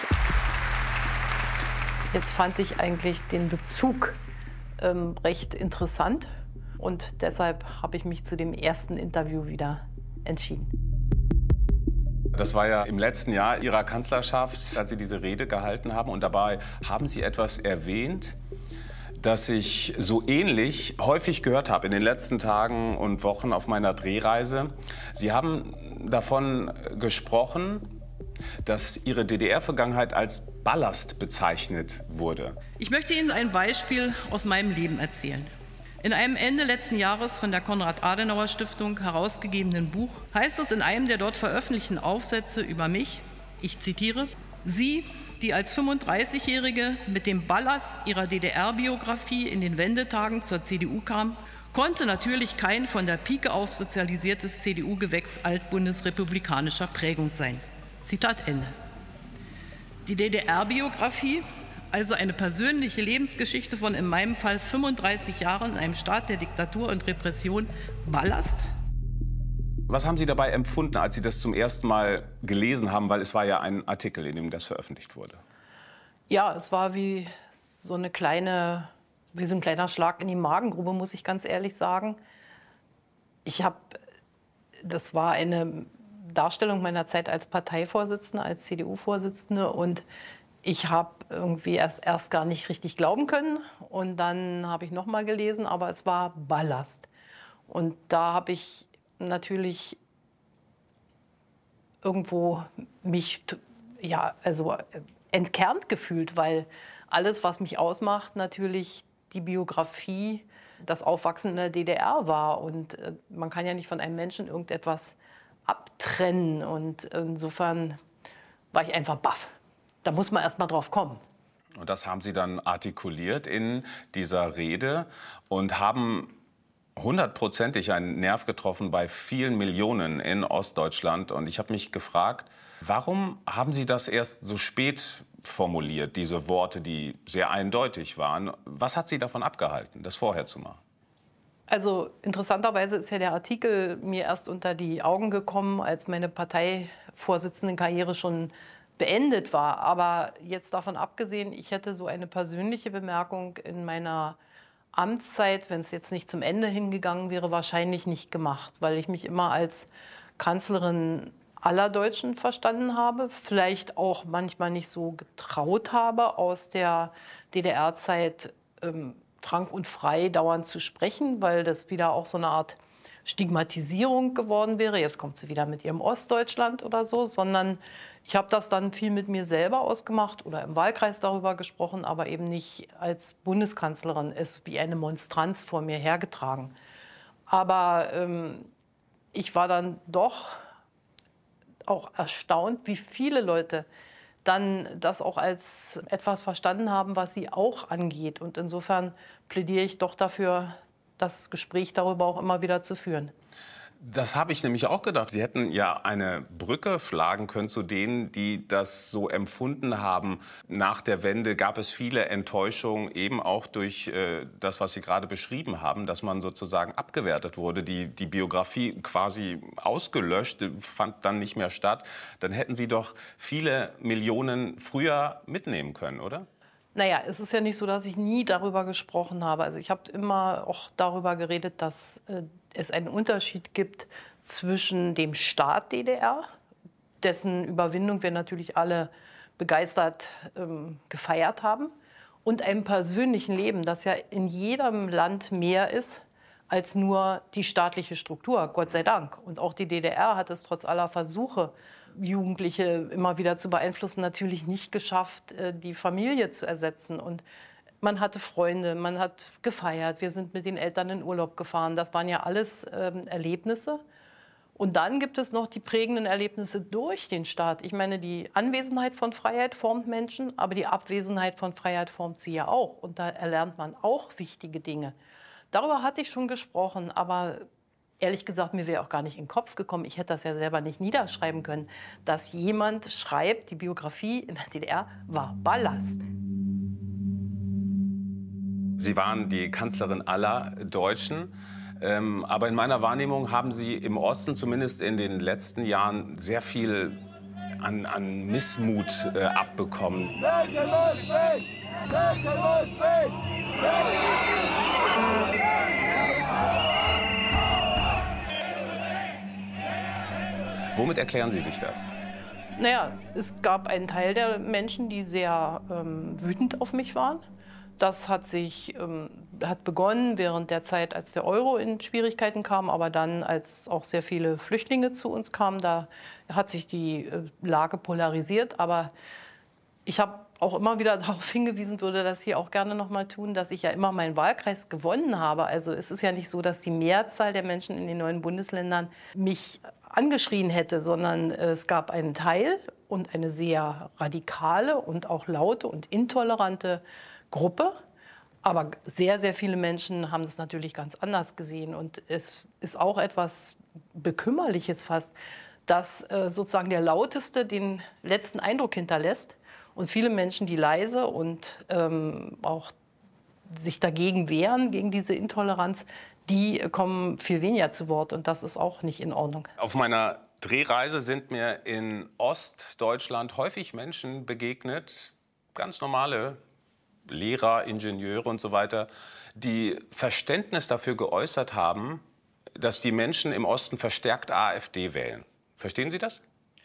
Jetzt fand ich eigentlich den Bezug ähm, recht interessant. Und deshalb habe ich mich zu dem ersten Interview wieder entschieden. Das war ja im letzten Jahr Ihrer Kanzlerschaft, als Sie diese Rede gehalten haben. Und dabei haben Sie etwas erwähnt, das ich so ähnlich häufig gehört habe in den letzten Tagen und Wochen auf meiner Drehreise. Sie haben davon gesprochen, dass Ihre D D R-Vergangenheit als Ballast bezeichnet wurde. Ich möchte Ihnen ein Beispiel aus meinem Leben erzählen. In einem Ende letzten Jahres von der Konrad-Adenauer-Stiftung herausgegebenen Buch heißt es in einem der dort veröffentlichten Aufsätze über mich, ich zitiere, Sie, die als fünfunddreißigjährige mit dem Ballast ihrer D D R-Biografie in den Wendetagen zur C D U kam, konnte natürlich kein von der Pike auf sozialisiertes C D U-Gewächs altbundesrepublikanischer Prägung sein. Zitat Ende. Die D D R-Biografie, also eine persönliche Lebensgeschichte von in meinem Fall fünfunddreißig Jahren in einem Staat der Diktatur und Repression, Ballast? Was haben Sie dabei empfunden, als Sie das zum ersten Mal gelesen haben? Weil es war ja ein Artikel, in dem das veröffentlicht wurde. Ja, es war wie so eine kleine, wie so ein kleiner Schlag in die Magengrube, muss ich ganz ehrlich sagen. Ich habe, das war eine Darstellung meiner Zeit als Parteivorsitzende, als C D U-Vorsitzende, und ich habe irgendwie erst, erst gar nicht richtig glauben können. Und dann habe ich noch mal gelesen, aber es war Ballast. Und da habe ich natürlich irgendwo mich ja, also entkernt gefühlt, weil alles, was mich ausmacht, natürlich die Biografie, das Aufwachsen in der D D R war. Und äh, man kann ja nicht von einem Menschen irgendetwas abtrennen. Und insofern war ich einfach baff. Da muss man erst mal drauf kommen. Und das haben Sie dann artikuliert in dieser Rede und haben hundertprozentig einen Nerv getroffen bei vielen Millionen in Ostdeutschland. Und ich habe mich gefragt, Warum haben Sie das erst so spät formuliert, diese Worte, die sehr eindeutig waren? Was hat Sie davon abgehalten, das vorher zu machen? Also interessanterweise ist ja der Artikel mir erst unter die Augen gekommen, als meine Parteivorsitzendenkarriere schon beendet war. Aber jetzt davon abgesehen, ich hätte so eine persönliche Bemerkung in meiner Amtszeit, wenn es jetzt nicht zum Ende hingegangen wäre, wahrscheinlich nicht gemacht, weil ich mich immer als Kanzlerin aller Deutschen verstanden habe, vielleicht auch manchmal nicht so getraut habe, aus der D D R-Zeit ähm, frank und frei dauernd zu sprechen, weil das wieder auch so eine Art Stigmatisierung geworden wäre. Jetzt kommt sie wieder mit ihrem Ostdeutschland oder so, sondern ich habe das dann viel mit mir selber ausgemacht oder im Wahlkreis darüber gesprochen, aber eben nicht als Bundeskanzlerin es wie eine Monstranz vor mir hergetragen. Aber ähm, ich war dann doch auch erstaunt, wie viele Leute dann das auch als etwas verstanden haben, was sie auch angeht. Und insofern plädiere ich doch dafür, das Gespräch darüber auch immer wieder zu führen. Das habe ich nämlich auch gedacht. Sie hätten ja eine Brücke schlagen können zu denen, die das so empfunden haben. Nach der Wende gab es viele Enttäuschungen, eben auch durch äh, das, was Sie gerade beschrieben haben, dass man sozusagen abgewertet wurde. Die, die Biografie quasi ausgelöscht, fand dann nicht mehr statt. Dann hätten Sie doch viele Millionen früher mitnehmen können, oder? Naja, es ist ja nicht so, dass ich nie darüber gesprochen habe. Also ich habe immer auch darüber geredet, dass äh, es einen Unterschied gibt zwischen dem Staat D D R, dessen Überwindung wir natürlich alle begeistert ähm, gefeiert haben, und einem persönlichen Leben, das ja in jedem Land mehr ist als nur die staatliche Struktur, Gott sei Dank. Und auch die D D R hat es trotz aller Versuche, Jugendliche immer wieder zu beeinflussen, natürlich nicht geschafft, die Familie zu ersetzen. Und man hatte Freunde, man hat gefeiert, wir sind mit den Eltern in Urlaub gefahren. Das waren ja alles ähm, Erlebnisse. Und dann gibt es noch die prägenden Erlebnisse durch den Staat. Ich meine, die Anwesenheit von Freiheit formt Menschen, aber die Abwesenheit von Freiheit formt sie ja auch. Und da erlernt man auch wichtige Dinge. Darüber hatte ich schon gesprochen, aber ehrlich gesagt, mir wäre auch gar nicht in den Kopf gekommen, ich hätte das ja selber nicht niederschreiben können, dass jemand schreibt, die Biografie in der D D R war Ballast. Sie waren die Kanzlerin aller Deutschen. Ähm, aber in meiner Wahrnehmung haben Sie im Osten, zumindest in den letzten Jahren, sehr viel an, an Missmut äh, abbekommen. Womit erklären Sie sich das? Naja, es gab einen Teil der Menschen, die sehr ähm, wütend auf mich waren. Das hat sich ähm, hat begonnen während der Zeit, als der Euro in Schwierigkeiten kam, aber dann, als auch sehr viele Flüchtlinge zu uns kamen, da hat sich die äh, Lage polarisiert. Aber ich habe auch immer wieder darauf hingewiesen, würde das hier auch gerne noch mal tun, dass ich ja immer meinen Wahlkreis gewonnen habe. Also es ist ja nicht so, dass die Mehrzahl der Menschen in den neuen Bundesländern mich angeschrien hätte, sondern es gab einen Teil und eine sehr radikale und auch laute und intolerante Gruppe. Aber sehr, sehr viele Menschen haben das natürlich ganz anders gesehen. Und es ist auch etwas Bekümmerliches fast, dass äh, sozusagen der Lauteste den letzten Eindruck hinterlässt und viele Menschen, die leise und ähm, auch sich dagegen wehren, gegen diese Intoleranz, die kommen viel weniger zu Wort. Und das ist auch nicht in Ordnung. Auf meiner Drehreise sind mir in Ostdeutschland häufig Menschen begegnet, ganz normale Lehrer, Ingenieure und so weiter, die Verständnis dafür geäußert haben, dass die Menschen im Osten verstärkt AfD wählen. Verstehen Sie das?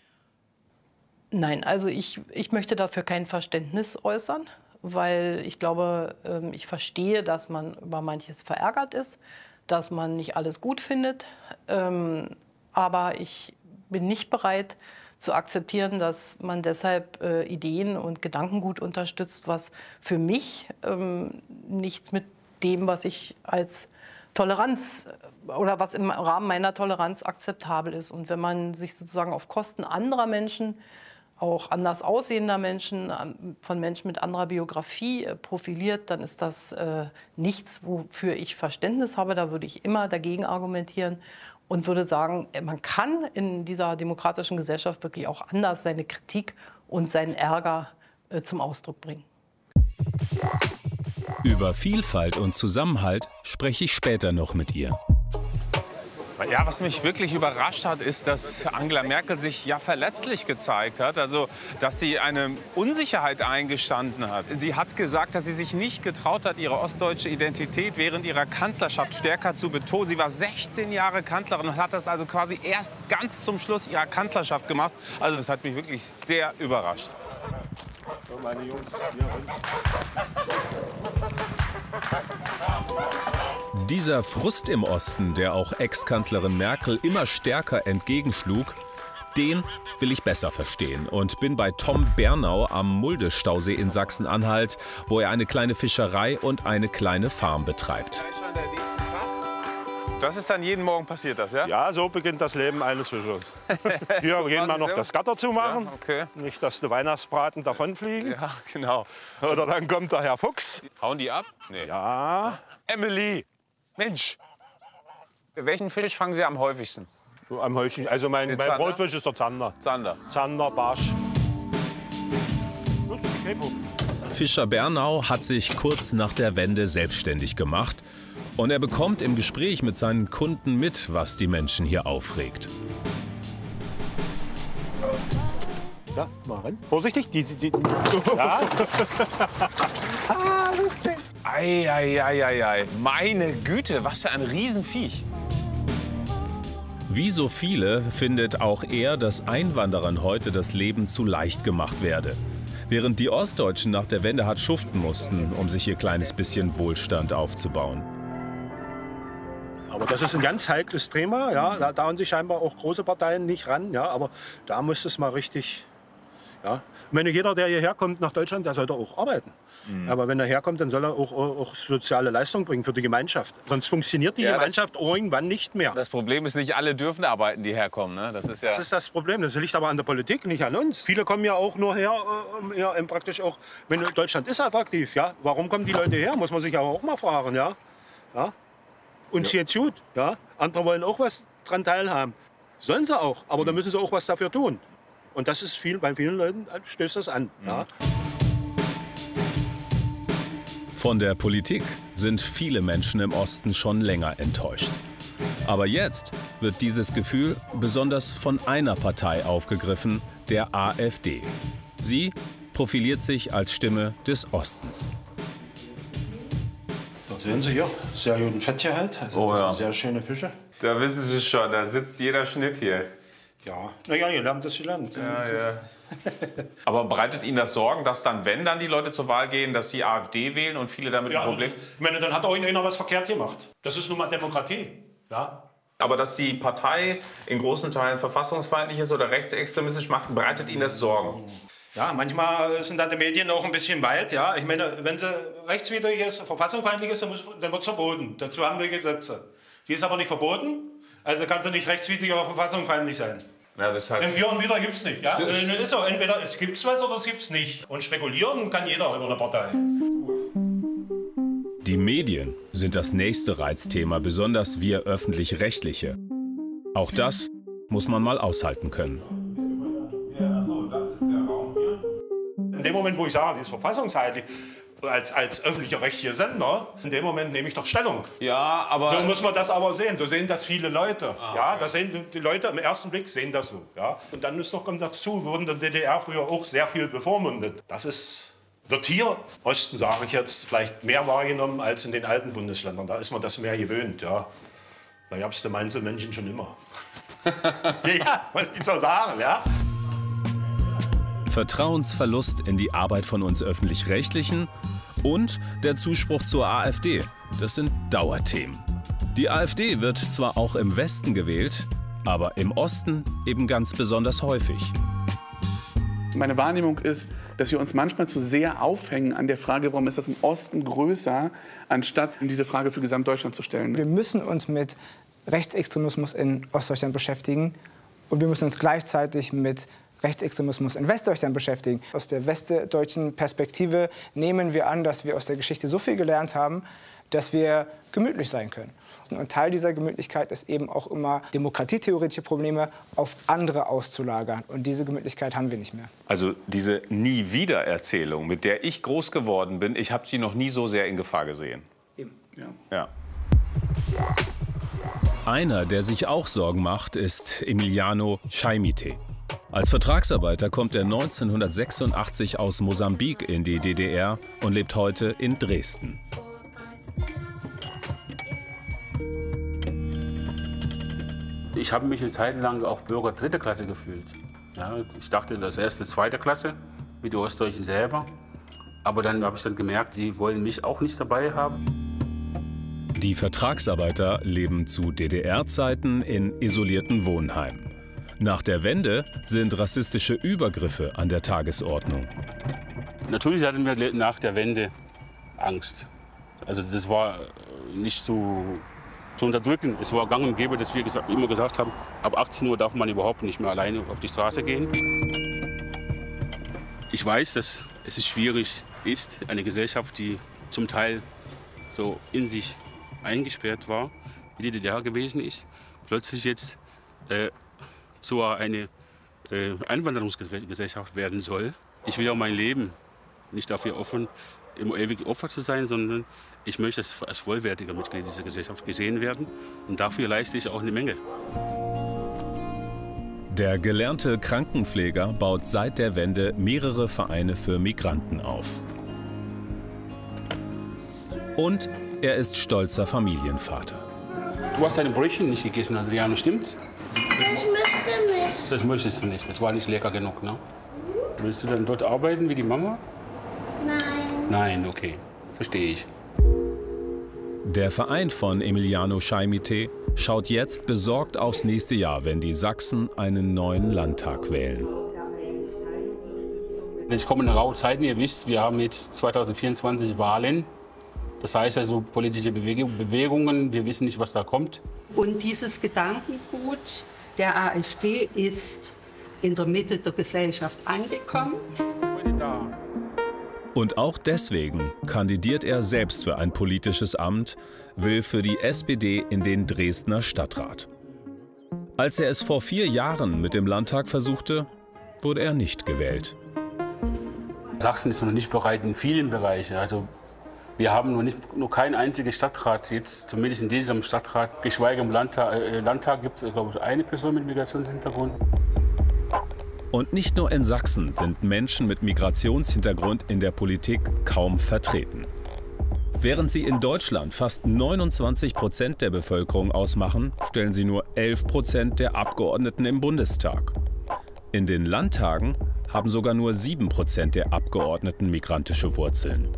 Nein, also ich, ich möchte dafür kein Verständnis äußern, weil ich glaube, ich verstehe, dass man über manches verärgert ist, dass man nicht alles gut findet. Aber ich bin nicht bereit zu akzeptieren, dass man deshalb Ideen und Gedankengut unterstützt, was für mich nichts mit dem, was ich als Toleranz oder was im Rahmen meiner Toleranz akzeptabel ist. Und wenn man sich sozusagen auf Kosten anderer Menschen, auch anders aussehender Menschen, von Menschen mit anderer Biografie profiliert, dann ist das äh, nichts, wofür ich Verständnis habe. Da würde ich immer dagegen argumentieren. und würde sagen, man kann in dieser demokratischen Gesellschaft wirklich auch anders seine Kritik und seinen Ärger äh, zum Ausdruck bringen. Über Vielfalt und Zusammenhalt spreche ich später noch mit ihr. Ja, was mich wirklich überrascht hat, ist, dass Angela Merkel sich ja verletzlich gezeigt hat. Also, dass sie eine Unsicherheit eingestanden hat. Sie hat gesagt, dass sie sich nicht getraut hat, ihre ostdeutsche Identität während ihrer Kanzlerschaft stärker zu betonen. Sie war sechzehn Jahre Kanzlerin und hat das also quasi erst ganz zum Schluss ihrer Kanzlerschaft gemacht. Also, das hat mich wirklich sehr überrascht. So, meine Jungs, hier Dieser Frust im Osten, der auch Ex-Kanzlerin Merkel immer stärker entgegenschlug, den will ich besser verstehen und bin bei Tom Bernau am Mulde-Stausee in Sachsen-Anhalt, wo er eine kleine Fischerei und eine kleine Farm betreibt. Das ist dann jeden Morgen passiert, das, ja? Ja, so beginnt das Leben eines Fischers. Hier gehen wir noch das Gatter zumachen, ja, okay. Nicht, dass die Weihnachtsbraten davonfliegen. Ja, genau. Oder dann kommt der Herr Fuchs. Hauen die ab? Nee. Ja. Emily. Mensch, welchen Fisch fangen Sie am häufigsten? Am häufigsten, also mein, mein Brotfisch ist der Zander. Zander. Zander, Barsch. Fischer Bernau hat sich kurz nach der Wende selbstständig gemacht. Und er bekommt im Gespräch mit seinen Kunden mit, was die Menschen hier aufregt. Ja, mal rein. Vorsichtig. Die, die, die. Ja. Ah, lustig. Ei, ei, ei, ei, ei. Meine Güte, was für ein Riesenviech. Wie so viele findet auch er, dass Einwanderern heute das Leben zu leicht gemacht werde. Während die Ostdeutschen nach der Wende hart schuften mussten, um sich ihr kleines bisschen Wohlstand aufzubauen. Aber das ist ein ganz heikles Thema. Ja. Da trauen sich scheinbar auch große Parteien nicht ran. Ja. Aber da muss es mal richtig... Ja. Ich meine, jeder, der hierher kommt nach Deutschland, der sollte auch arbeiten. Mhm. Aber wenn er herkommt, dann soll er auch, auch soziale Leistung bringen für die Gemeinschaft. Sonst funktioniert die ja, Gemeinschaft irgendwann nicht mehr. Das Problem ist, nicht alle dürfen arbeiten, die herkommen. Ne? Das ist ja das ist das Problem. Das liegt aber an der Politik, nicht an uns. Viele kommen ja auch nur her, äh, ja, praktisch auch, wenn Deutschland ist attraktiv. Ja? Warum kommen die Leute her? Muss man sich aber auch mal fragen. Ja? Ja? Uns ja. Geht's gut. Ja? Andere wollen auch was dran teilhaben. Sollen sie auch, aber mhm. dann müssen sie auch was dafür tun. Und das ist viel, bei vielen Leuten stößt das an. Mhm. Ja? Von der Politik sind viele Menschen im Osten schon länger enttäuscht. Aber jetzt wird dieses Gefühl besonders von einer Partei aufgegriffen, der AfD. Sie profiliert sich als Stimme des Ostens. So, sehen Sie hier, sehr guten Fettgehalt, also oh, ja. sehr schöne Fische. Da wissen Sie schon, da sitzt jeder Schnitt hier. Ja, naja, ihr lernt das gelernt. Ja, ja. Aber bereitet Ihnen das Sorgen, dass dann, wenn dann die Leute zur Wahl gehen, dass sie AfD wählen und viele damit ja, ein Problem? Ich meine, dann hat auch einer was verkehrt gemacht. Das ist nun mal Demokratie. Ja? Aber dass die Partei in großen Teilen verfassungsfeindlich ist oder rechtsextremistisch macht, bereitet Ihnen das Sorgen? Ja, manchmal sind da die Medien auch ein bisschen weit. Ja? Ich meine, wenn sie rechtswidrig ist, verfassungsfeindlich ist, dann, dann wird es verboten. Dazu haben wir Gesetze. Die ist aber nicht verboten, also kann sie nicht rechtswidrig oder verfassungsfeindlich sein. Ja, das heißt, Für und wieder gibt es nicht. Ja? Ist so, entweder es gibt was oder es gibt es nicht. Und spekulieren kann jeder über eine Partei. Die Medien sind das nächste Reizthema, besonders wir Öffentlich-Rechtliche. Auch das muss man mal aushalten können. In dem Moment, wo ich sage, die ist verfassungsfeindlich, als, als öffentlicher rechtlicher Sender, in dem Moment nehme ich doch Stellung. Ja, aber... So muss man das aber sehen. So sehen das viele Leute. Ah, ja, das sehen die Leute im ersten Blick sehen das so. Ja. Und dann ist noch kommt dazu, wurden in der D D R früher auch sehr viel bevormundet. Das ist, wird hier, Osten sage ich jetzt, vielleicht mehr wahrgenommen als in den alten Bundesländern. Da ist man das mehr gewöhnt. Ja. Da gab es die Einzelmännchen schon immer. Ja, was ich so sagen, ja. Vertrauensverlust in die Arbeit von uns Öffentlich-Rechtlichen und der Zuspruch zur AfD. Das sind Dauerthemen. Die AfD wird zwar auch im Westen gewählt, aber im Osten eben ganz besonders häufig. Meine Wahrnehmung ist, dass wir uns manchmal zu sehr aufhängen an der Frage, warum ist das im Osten größer, anstatt diese Frage für Gesamtdeutschland zu stellen. Wir müssen uns mit Rechtsextremismus in Ostdeutschland beschäftigen und wir müssen uns gleichzeitig mit Rechtsextremismus in Westdeutschland beschäftigen. Aus der westdeutschen Perspektive nehmen wir an, dass wir aus der Geschichte so viel gelernt haben, dass wir gemütlich sein können. Und Teil dieser Gemütlichkeit ist eben auch immer, demokratietheoretische Probleme auf andere auszulagern. Und diese Gemütlichkeit haben wir nicht mehr. Also diese Nie-Wieder-Erzählung, mit der ich groß geworden bin, ich habe sie noch nie so sehr in Gefahr gesehen. Eben. Ja. Ja. Einer, der sich auch Sorgen macht, ist Emiliano Chaimite. Als Vertragsarbeiter kommt er neunzehnhundertsechsundachtzig aus Mosambik in die D D R und lebt heute in Dresden. Ich habe mich eine Zeit lang auch Bürger dritter Klasse gefühlt. Ja, ich dachte, das erste, zweite Klasse, wie die Ostdeutschen selber. Aber dann habe ich dann gemerkt, sie wollen mich auch nicht dabei haben. Die Vertragsarbeiter leben zu D D R-Zeiten in isolierten Wohnheimen. Nach der Wende sind rassistische Übergriffe an der Tagesordnung. Natürlich hatten wir nach der Wende Angst. Also das war nicht zu, zu unterdrücken. Es war gang und gäbe, dass wir gesagt, immer gesagt haben, ab achtzehn Uhr darf man überhaupt nicht mehr alleine auf die Straße gehen. Ich weiß, dass es schwierig ist, eine Gesellschaft, die zum Teil so in sich eingesperrt war, wie die D D R gewesen ist, plötzlich jetzt äh, zu einer äh, Einwanderungsgesellschaft werden soll. Ich will auch mein Leben nicht dafür opfern, immer ewig Opfer zu sein, sondern ich möchte als vollwertiger Mitglied dieser Gesellschaft gesehen werden. Und dafür leiste ich auch eine Menge. Der gelernte Krankenpfleger baut seit der Wende mehrere Vereine für Migranten auf. Und er ist stolzer Familienvater. Du hast deine Brötchen nicht gegessen, Adriano, stimmt's? Ich möchte nicht. Das möchtest du nicht, das war nicht lecker genug, ne? Willst du dann dort arbeiten wie die Mama? Nein. Nein, okay, verstehe ich. Der Verein von Emiliano Chaimite schaut jetzt besorgt aufs nächste Jahr, wenn die Sachsen einen neuen Landtag wählen. Es kommen raue Zeiten, ihr wisst, wir haben jetzt zweitausendvierundzwanzig Wahlen. Das heißt also politische Bewegungen, wir wissen nicht, was da kommt. Und dieses Gedankengut der AfD ist in der Mitte der Gesellschaft angekommen. Und auch deswegen kandidiert er selbst für ein politisches Amt, will für die S P D in den Dresdner Stadtrat. Als er es vor vier Jahren mit dem Landtag versuchte, wurde er nicht gewählt. Sachsen ist noch nicht bereit in vielen Bereichen. Also wir haben noch, nicht, noch keinen einzigen Stadtrat, jetzt zumindest in diesem Stadtrat, geschweige im Landtag, äh, Landtag gibt es, glaube ich, eine Person mit Migrationshintergrund. Und nicht nur in Sachsen sind Menschen mit Migrationshintergrund in der Politik kaum vertreten. Während sie in Deutschland fast neunundzwanzig Prozent der Bevölkerung ausmachen, stellen sie nur elf Prozent der Abgeordneten im Bundestag. In den Landtagen haben sogar nur sieben Prozent der Abgeordneten migrantische Wurzeln.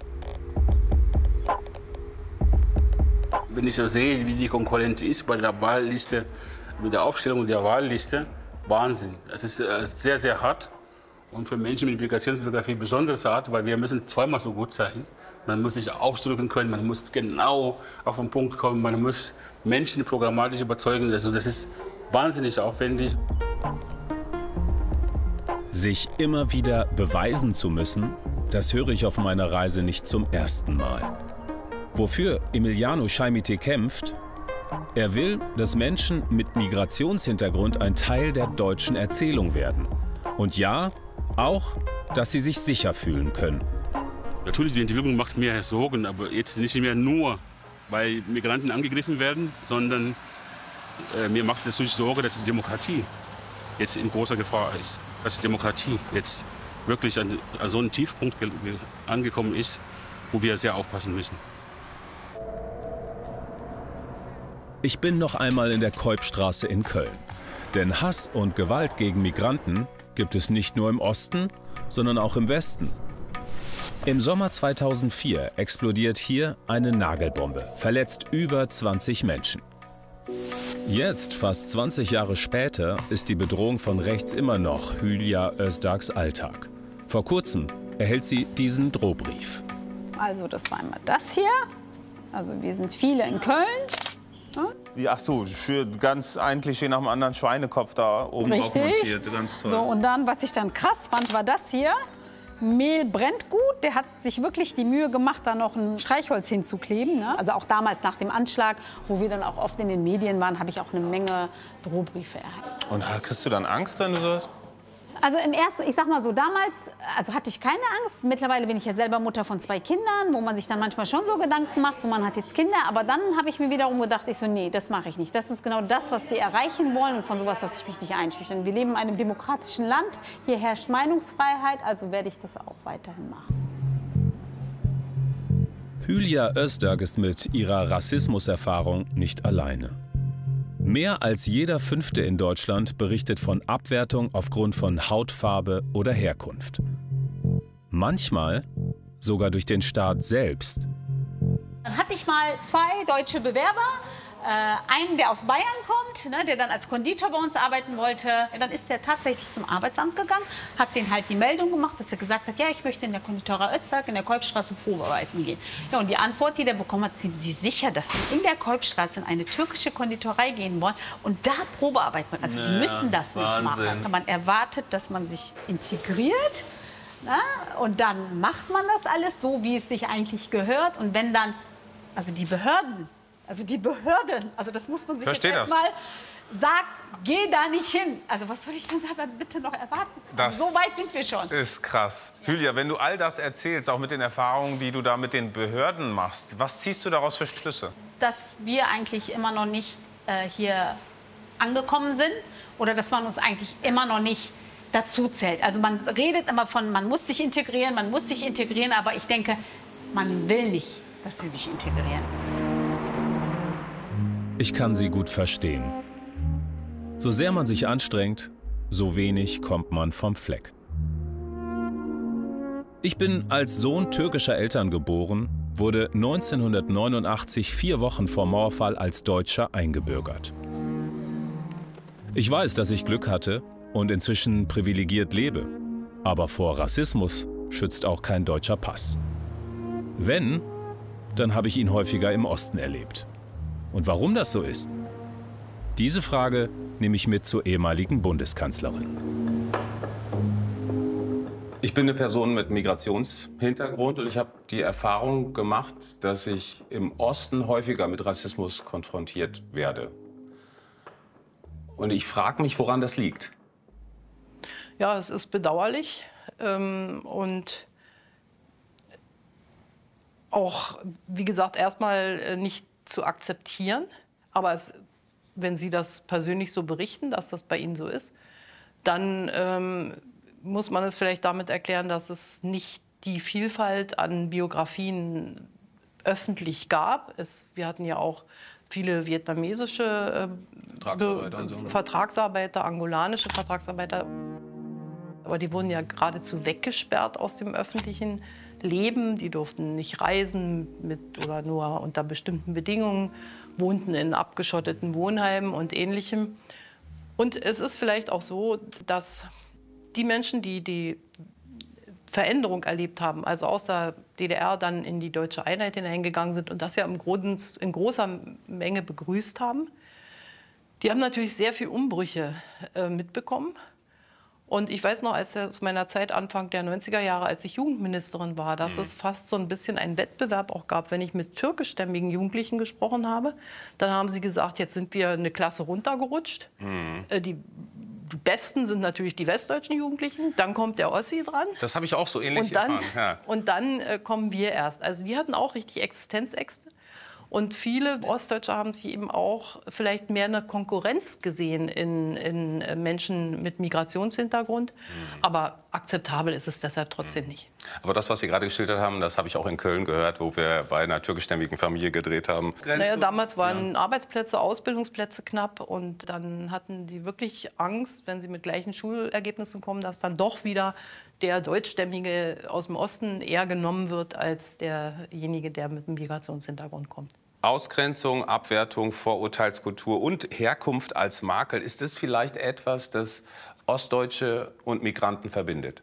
Wenn ich so sehe, wie die Konkurrenz ist bei der Wahlliste, mit der Aufstellung der Wahlliste, Wahnsinn. Es ist sehr, sehr hart und für Menschen mit Migrationsbiografie besonders hart, weil wir müssen zweimal so gut sein. Man muss sich ausdrücken können, man muss genau auf den Punkt kommen, man muss Menschen programmatisch überzeugen. Also das ist wahnsinnig aufwendig. Sich immer wieder beweisen zu müssen, das höre ich auf meiner Reise nicht zum ersten Mal. Wofür Emiliano Chaimite kämpft? Er will, dass Menschen mit Migrationshintergrund ein Teil der deutschen Erzählung werden. Und ja, auch, dass sie sich sicher fühlen können. Natürlich, die Entwicklung macht mir Sorgen, aber jetzt nicht mehr nur, weil Migranten angegriffen werden, sondern äh, mir macht es natürlich Sorge, dass die Demokratie jetzt in großer Gefahr ist. Dass die Demokratie jetzt wirklich an, an so einen Tiefpunkt angekommen ist, wo wir sehr aufpassen müssen. Ich bin noch einmal in der Keupstraße in Köln. Denn Hass und Gewalt gegen Migranten gibt es nicht nur im Osten, sondern auch im Westen. Im Sommer zweitausendvier explodiert hier eine Nagelbombe, verletzt über zwanzig Menschen. Jetzt, fast zwanzig Jahre später, ist die Bedrohung von rechts immer noch Hülya Özdags Alltag. Vor kurzem erhält sie diesen Drohbrief. Also das war einmal das hier. Also wir sind viele in Köln. Wie, ach so, ganz ein Klischee nach dem anderen, Schweinekopf da oben drauf montiert, ganz toll. So, und dann, was ich dann krass fand, war das hier. Mehl brennt gut. Der hat sich wirklich die Mühe gemacht, da noch ein Streichholz hinzukleben. Ne? Also auch damals nach dem Anschlag, wo wir dann auch oft in den Medien waren, habe ich auch eine Menge Drohbriefe erhalten. Und kriegst du dann Angst, wenn du so... Also im ersten, ich sag mal so, damals, also hatte ich keine Angst. Mittlerweile bin ich ja selber Mutter von zwei Kindern, wo man sich dann manchmal schon so Gedanken macht, so man hat jetzt Kinder. Aber dann habe ich mir wiederum gedacht, ich so, nee, das mache ich nicht. Das ist genau das, was die erreichen wollen und von sowas lasse ich mich nicht einschüchtern. Wir leben in einem demokratischen Land, hier herrscht Meinungsfreiheit, also werde ich das auch weiterhin machen. Hülya Özdag ist mit ihrer Rassismuserfahrung nicht alleine. Mehr als jeder Fünfte in Deutschland berichtet von Abwertung aufgrund von Hautfarbe oder Herkunft. Manchmal sogar durch den Staat selbst. Dann hatte ich mal zwei deutsche Bewerber. Äh, einen, der aus Bayern kommt, ne, der dann als Konditor bei uns arbeiten wollte. Ja, dann ist er tatsächlich zum Arbeitsamt gegangen, hat denen halt die Meldung gemacht, dass er gesagt hat, ja, ich möchte in der Konditorei Özdag in der Kolbstraße Probearbeiten gehen. Ja, und die Antwort, die der bekommen hat, sind Sie sicher, dass Sie in der Kolbstraße in eine türkische Konditorei gehen wollen und da Probearbeiten wollen? Also Sie Ja, müssen das nicht Wahnsinn. machen. Man erwartet, dass man sich integriert. Na, und dann macht man das alles so, wie es sich eigentlich gehört. Und wenn dann, also die Behörden, also die Behörden, also das muss man sich Versteh jetzt das. erstmal sagen, geh da nicht hin. Also was soll ich denn da dann bitte noch erwarten? Das Also so weit sind wir schon. ist krass. Hülya, wenn du all das erzählst, auch mit den Erfahrungen, die du da mit den Behörden machst, was ziehst du daraus für Schlüsse? Dass wir eigentlich immer noch nicht äh, hier angekommen sind oder dass man uns eigentlich immer noch nicht dazu zählt. Also man redet immer von, man muss sich integrieren, man muss sich integrieren, aber ich denke, man will nicht, dass sie sich integrieren. Ich kann sie gut verstehen. So sehr man sich anstrengt, so wenig kommt man vom Fleck. Ich bin als Sohn türkischer Eltern geboren, wurde neunzehnhundertneunundachtzig, vier Wochen vor Mauerfall, als Deutscher eingebürgert. Ich weiß, dass ich Glück hatte und inzwischen privilegiert lebe. Aber vor Rassismus schützt auch kein deutscher Pass. Wenn, dann habe ich ihn häufiger im Osten erlebt. Und warum das so ist? Diese Frage nehme ich mit zur ehemaligen Bundeskanzlerin. Ich bin eine Person mit Migrationshintergrund und ich habe die Erfahrung gemacht, dass ich im Osten häufiger mit Rassismus konfrontiert werde. Und ich frage mich, woran das liegt. Ja, es ist bedauerlich ähm, und auch, wie gesagt, erstmal nicht zu akzeptieren. Aber es, wenn Sie das persönlich so berichten, dass das bei Ihnen so ist, dann ähm, muss man es vielleicht damit erklären, dass es nicht die Vielfalt an Biografien öffentlich gab. Es, wir hatten ja auch viele vietnamesische äh, Vertragsarbeiter und so, ne? Vertragsarbeiter, angolanische Vertragsarbeiter. Aber die wurden ja geradezu weggesperrt aus dem öffentlichen Leben. Die durften nicht reisen mit, oder nur unter bestimmten Bedingungen, wohnten in abgeschotteten Wohnheimen und Ähnlichem. Und es ist vielleicht auch so, dass die Menschen, die die Veränderung erlebt haben, also aus der D D R dann in die deutsche Einheit hineingegangen sind und das ja im Grunde in großer Menge begrüßt haben, die haben natürlich sehr viel Umbrüche äh, mitbekommen. Und ich weiß noch, als aus meiner Zeit Anfang der neunziger Jahre, als ich Jugendministerin war, dass mhm. es fast so ein bisschen einen Wettbewerb auch gab. Wenn ich mit türkischstämmigen Jugendlichen gesprochen habe, dann haben sie gesagt, jetzt sind wir eine Klasse runtergerutscht. Mhm. Äh, die, die Besten sind natürlich die westdeutschen Jugendlichen. Dann kommt der Ossi dran. Das habe ich auch so ähnlich und dann, erfahren. Ja. Und dann äh, kommen wir erst. Also die hatten auch richtig Existenzängste. Und viele Ostdeutsche haben sich eben auch vielleicht mehr eine Konkurrenz gesehen in, in Menschen mit Migrationshintergrund. Mhm. Aber akzeptabel ist es deshalb trotzdem nicht. Aber das, was Sie gerade geschildert haben, das habe ich auch in Köln gehört, wo wir bei einer türkischstämmigen Familie gedreht haben. Naja, damals waren ja. Arbeitsplätze, Ausbildungsplätze knapp. Und dann hatten die wirklich Angst, wenn sie mit gleichen Schulergebnissen kommen, dass dann doch wieder der Deutschstämmige aus dem Osten eher genommen wird als derjenige, der mit einem Migrationshintergrund kommt. Ausgrenzung, Abwertung, Vorurteilskultur und Herkunft als Makel. Ist das vielleicht etwas, das Ostdeutsche und Migranten verbindet?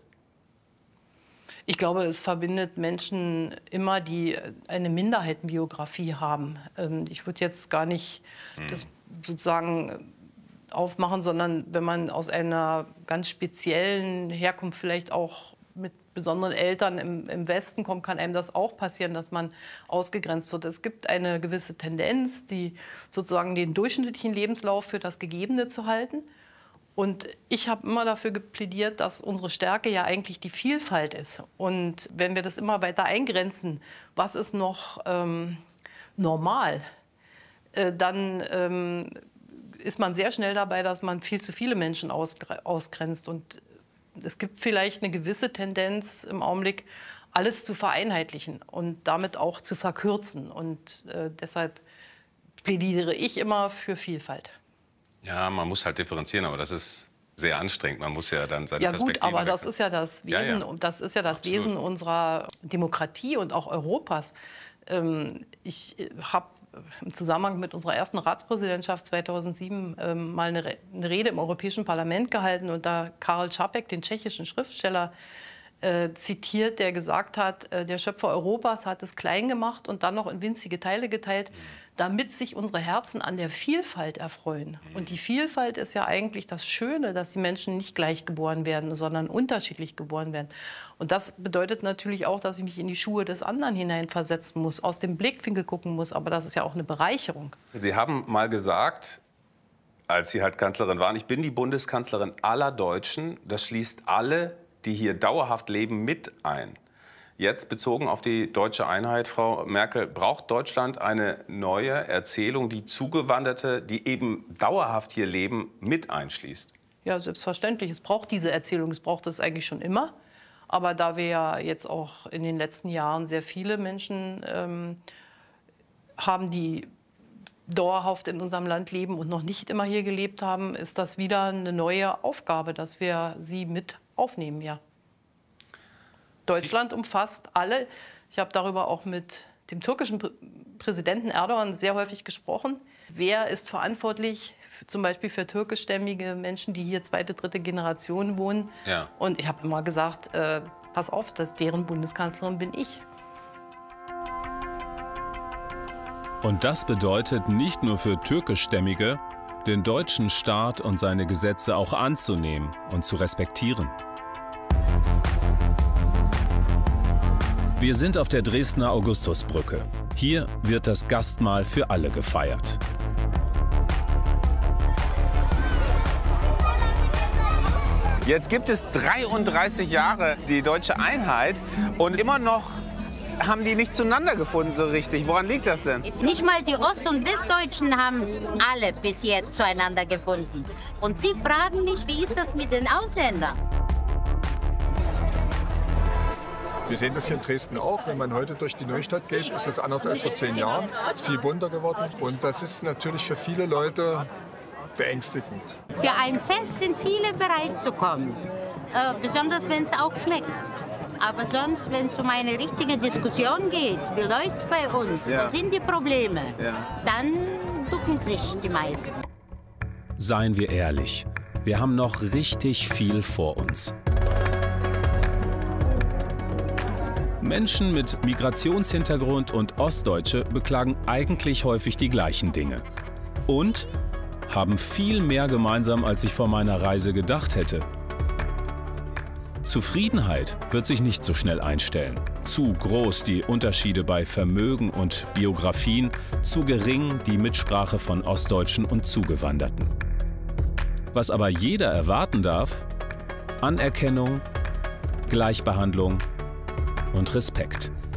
Ich glaube, es verbindet Menschen immer, die eine Minderheitenbiografie haben. Ich würde jetzt gar nicht hm. das sozusagen aufmachen, sondern wenn man aus einer ganz speziellen Herkunft vielleicht auch mit besonderen Eltern im, im Westen kommt, kann einem das auch passieren, dass man ausgegrenzt wird. Es gibt eine gewisse Tendenz, die sozusagen den durchschnittlichen Lebenslauf für das Gegebene zu halten. Und ich habe immer dafür plädiert, dass unsere Stärke ja eigentlich die Vielfalt ist. Und wenn wir das immer weiter eingrenzen, was ist noch ähm, normal, äh, dann ähm, ist man sehr schnell dabei, dass man viel zu viele Menschen ausgrenzt. Und es gibt vielleicht eine gewisse Tendenz im Augenblick, alles zu vereinheitlichen und damit auch zu verkürzen. Und äh, deshalb plädiere ich immer für Vielfalt. Ja, man muss halt differenzieren, aber das ist sehr anstrengend. Man muss ja dann seine Ja Perspektive gut, aber das wechseln. ist ja das Wesen, Ja, ja. das ist ja das Absolut. Wesen unserer Demokratie und auch Europas. Ähm, ich habe im Zusammenhang mit unserer ersten Ratspräsidentschaft zweitausendsieben ähm, mal eine, Re eine Rede im Europäischen Parlament gehalten und da Karel Čapek, den tschechischen Schriftsteller, äh, zitiert, der gesagt hat, äh, der Schöpfer Europas hat es klein gemacht und dann noch in winzige Teile geteilt, damit sich unsere Herzen an der Vielfalt erfreuen. Und die Vielfalt ist ja eigentlich das Schöne, dass die Menschen nicht gleich geboren werden, sondern unterschiedlich geboren werden. Und das bedeutet natürlich auch, dass ich mich in die Schuhe des anderen hineinversetzen muss, aus dem Blickwinkel gucken muss. Aber das ist ja auch eine Bereicherung. Sie haben mal gesagt, als Sie halt Kanzlerin waren, ich bin die Bundeskanzlerin aller Deutschen. Das schließt alle, die hier dauerhaft leben, mit ein. Jetzt bezogen auf die deutsche Einheit, Frau Merkel, braucht Deutschland eine neue Erzählung, die Zugewanderte, die eben dauerhaft hier leben, mit einschließt? Ja, selbstverständlich. Es braucht diese Erzählung. Es braucht es eigentlich schon immer. Aber da wir ja jetzt auch in den letzten Jahren sehr viele Menschen ähm, haben, die dauerhaft in unserem Land leben und noch nicht immer hier gelebt haben, ist das wieder eine neue Aufgabe, dass wir sie mit aufnehmen, ja. Deutschland umfasst alle. Ich habe darüber auch mit dem türkischen Präsidenten Erdogan sehr häufig gesprochen. Wer ist verantwortlich, zum Beispiel für türkischstämmige Menschen, die hier zweite, dritte Generation wohnen? Ja. Und ich habe immer gesagt, äh, pass auf, dass deren Bundeskanzlerin bin ich. Und das bedeutet nicht nur für Türkischstämmige, den deutschen Staat und seine Gesetze auch anzunehmen und zu respektieren. Wir sind auf der Dresdner Augustusbrücke. Hier wird das Gastmahl für alle gefeiert. Jetzt gibt es dreiunddreißig Jahre die deutsche Einheit und immer noch haben die nicht zueinander gefunden so richtig. Woran liegt das denn? Nicht mal die Ost- und Westdeutschen haben alle bis jetzt zueinander gefunden. Und Sie fragen mich, wie ist das mit den Ausländern? Wir sehen das hier in Dresden auch. Wenn man heute durch die Neustadt geht, ist das anders als vor zehn Jahren. Es ist viel bunter geworden. Und das ist natürlich für viele Leute beängstigend. Für ein Fest sind viele bereit zu kommen. Äh, besonders wenn es auch schmeckt. Aber sonst, wenn es um eine richtige Diskussion geht, wie läuft es bei uns, Ja. wo sind die Probleme, Ja. dann ducken sich die meisten. Seien wir ehrlich, wir haben noch richtig viel vor uns. Menschen mit Migrationshintergrund und Ostdeutsche beklagen eigentlich häufig die gleichen Dinge. Und haben viel mehr gemeinsam, als ich vor meiner Reise gedacht hätte. Zufriedenheit wird sich nicht so schnell einstellen. Zu groß die Unterschiede bei Vermögen und Biografien, zu gering die Mitsprache von Ostdeutschen und Zugewanderten. Was aber jeder erwarten darf: Anerkennung, Gleichbehandlung und Respekt.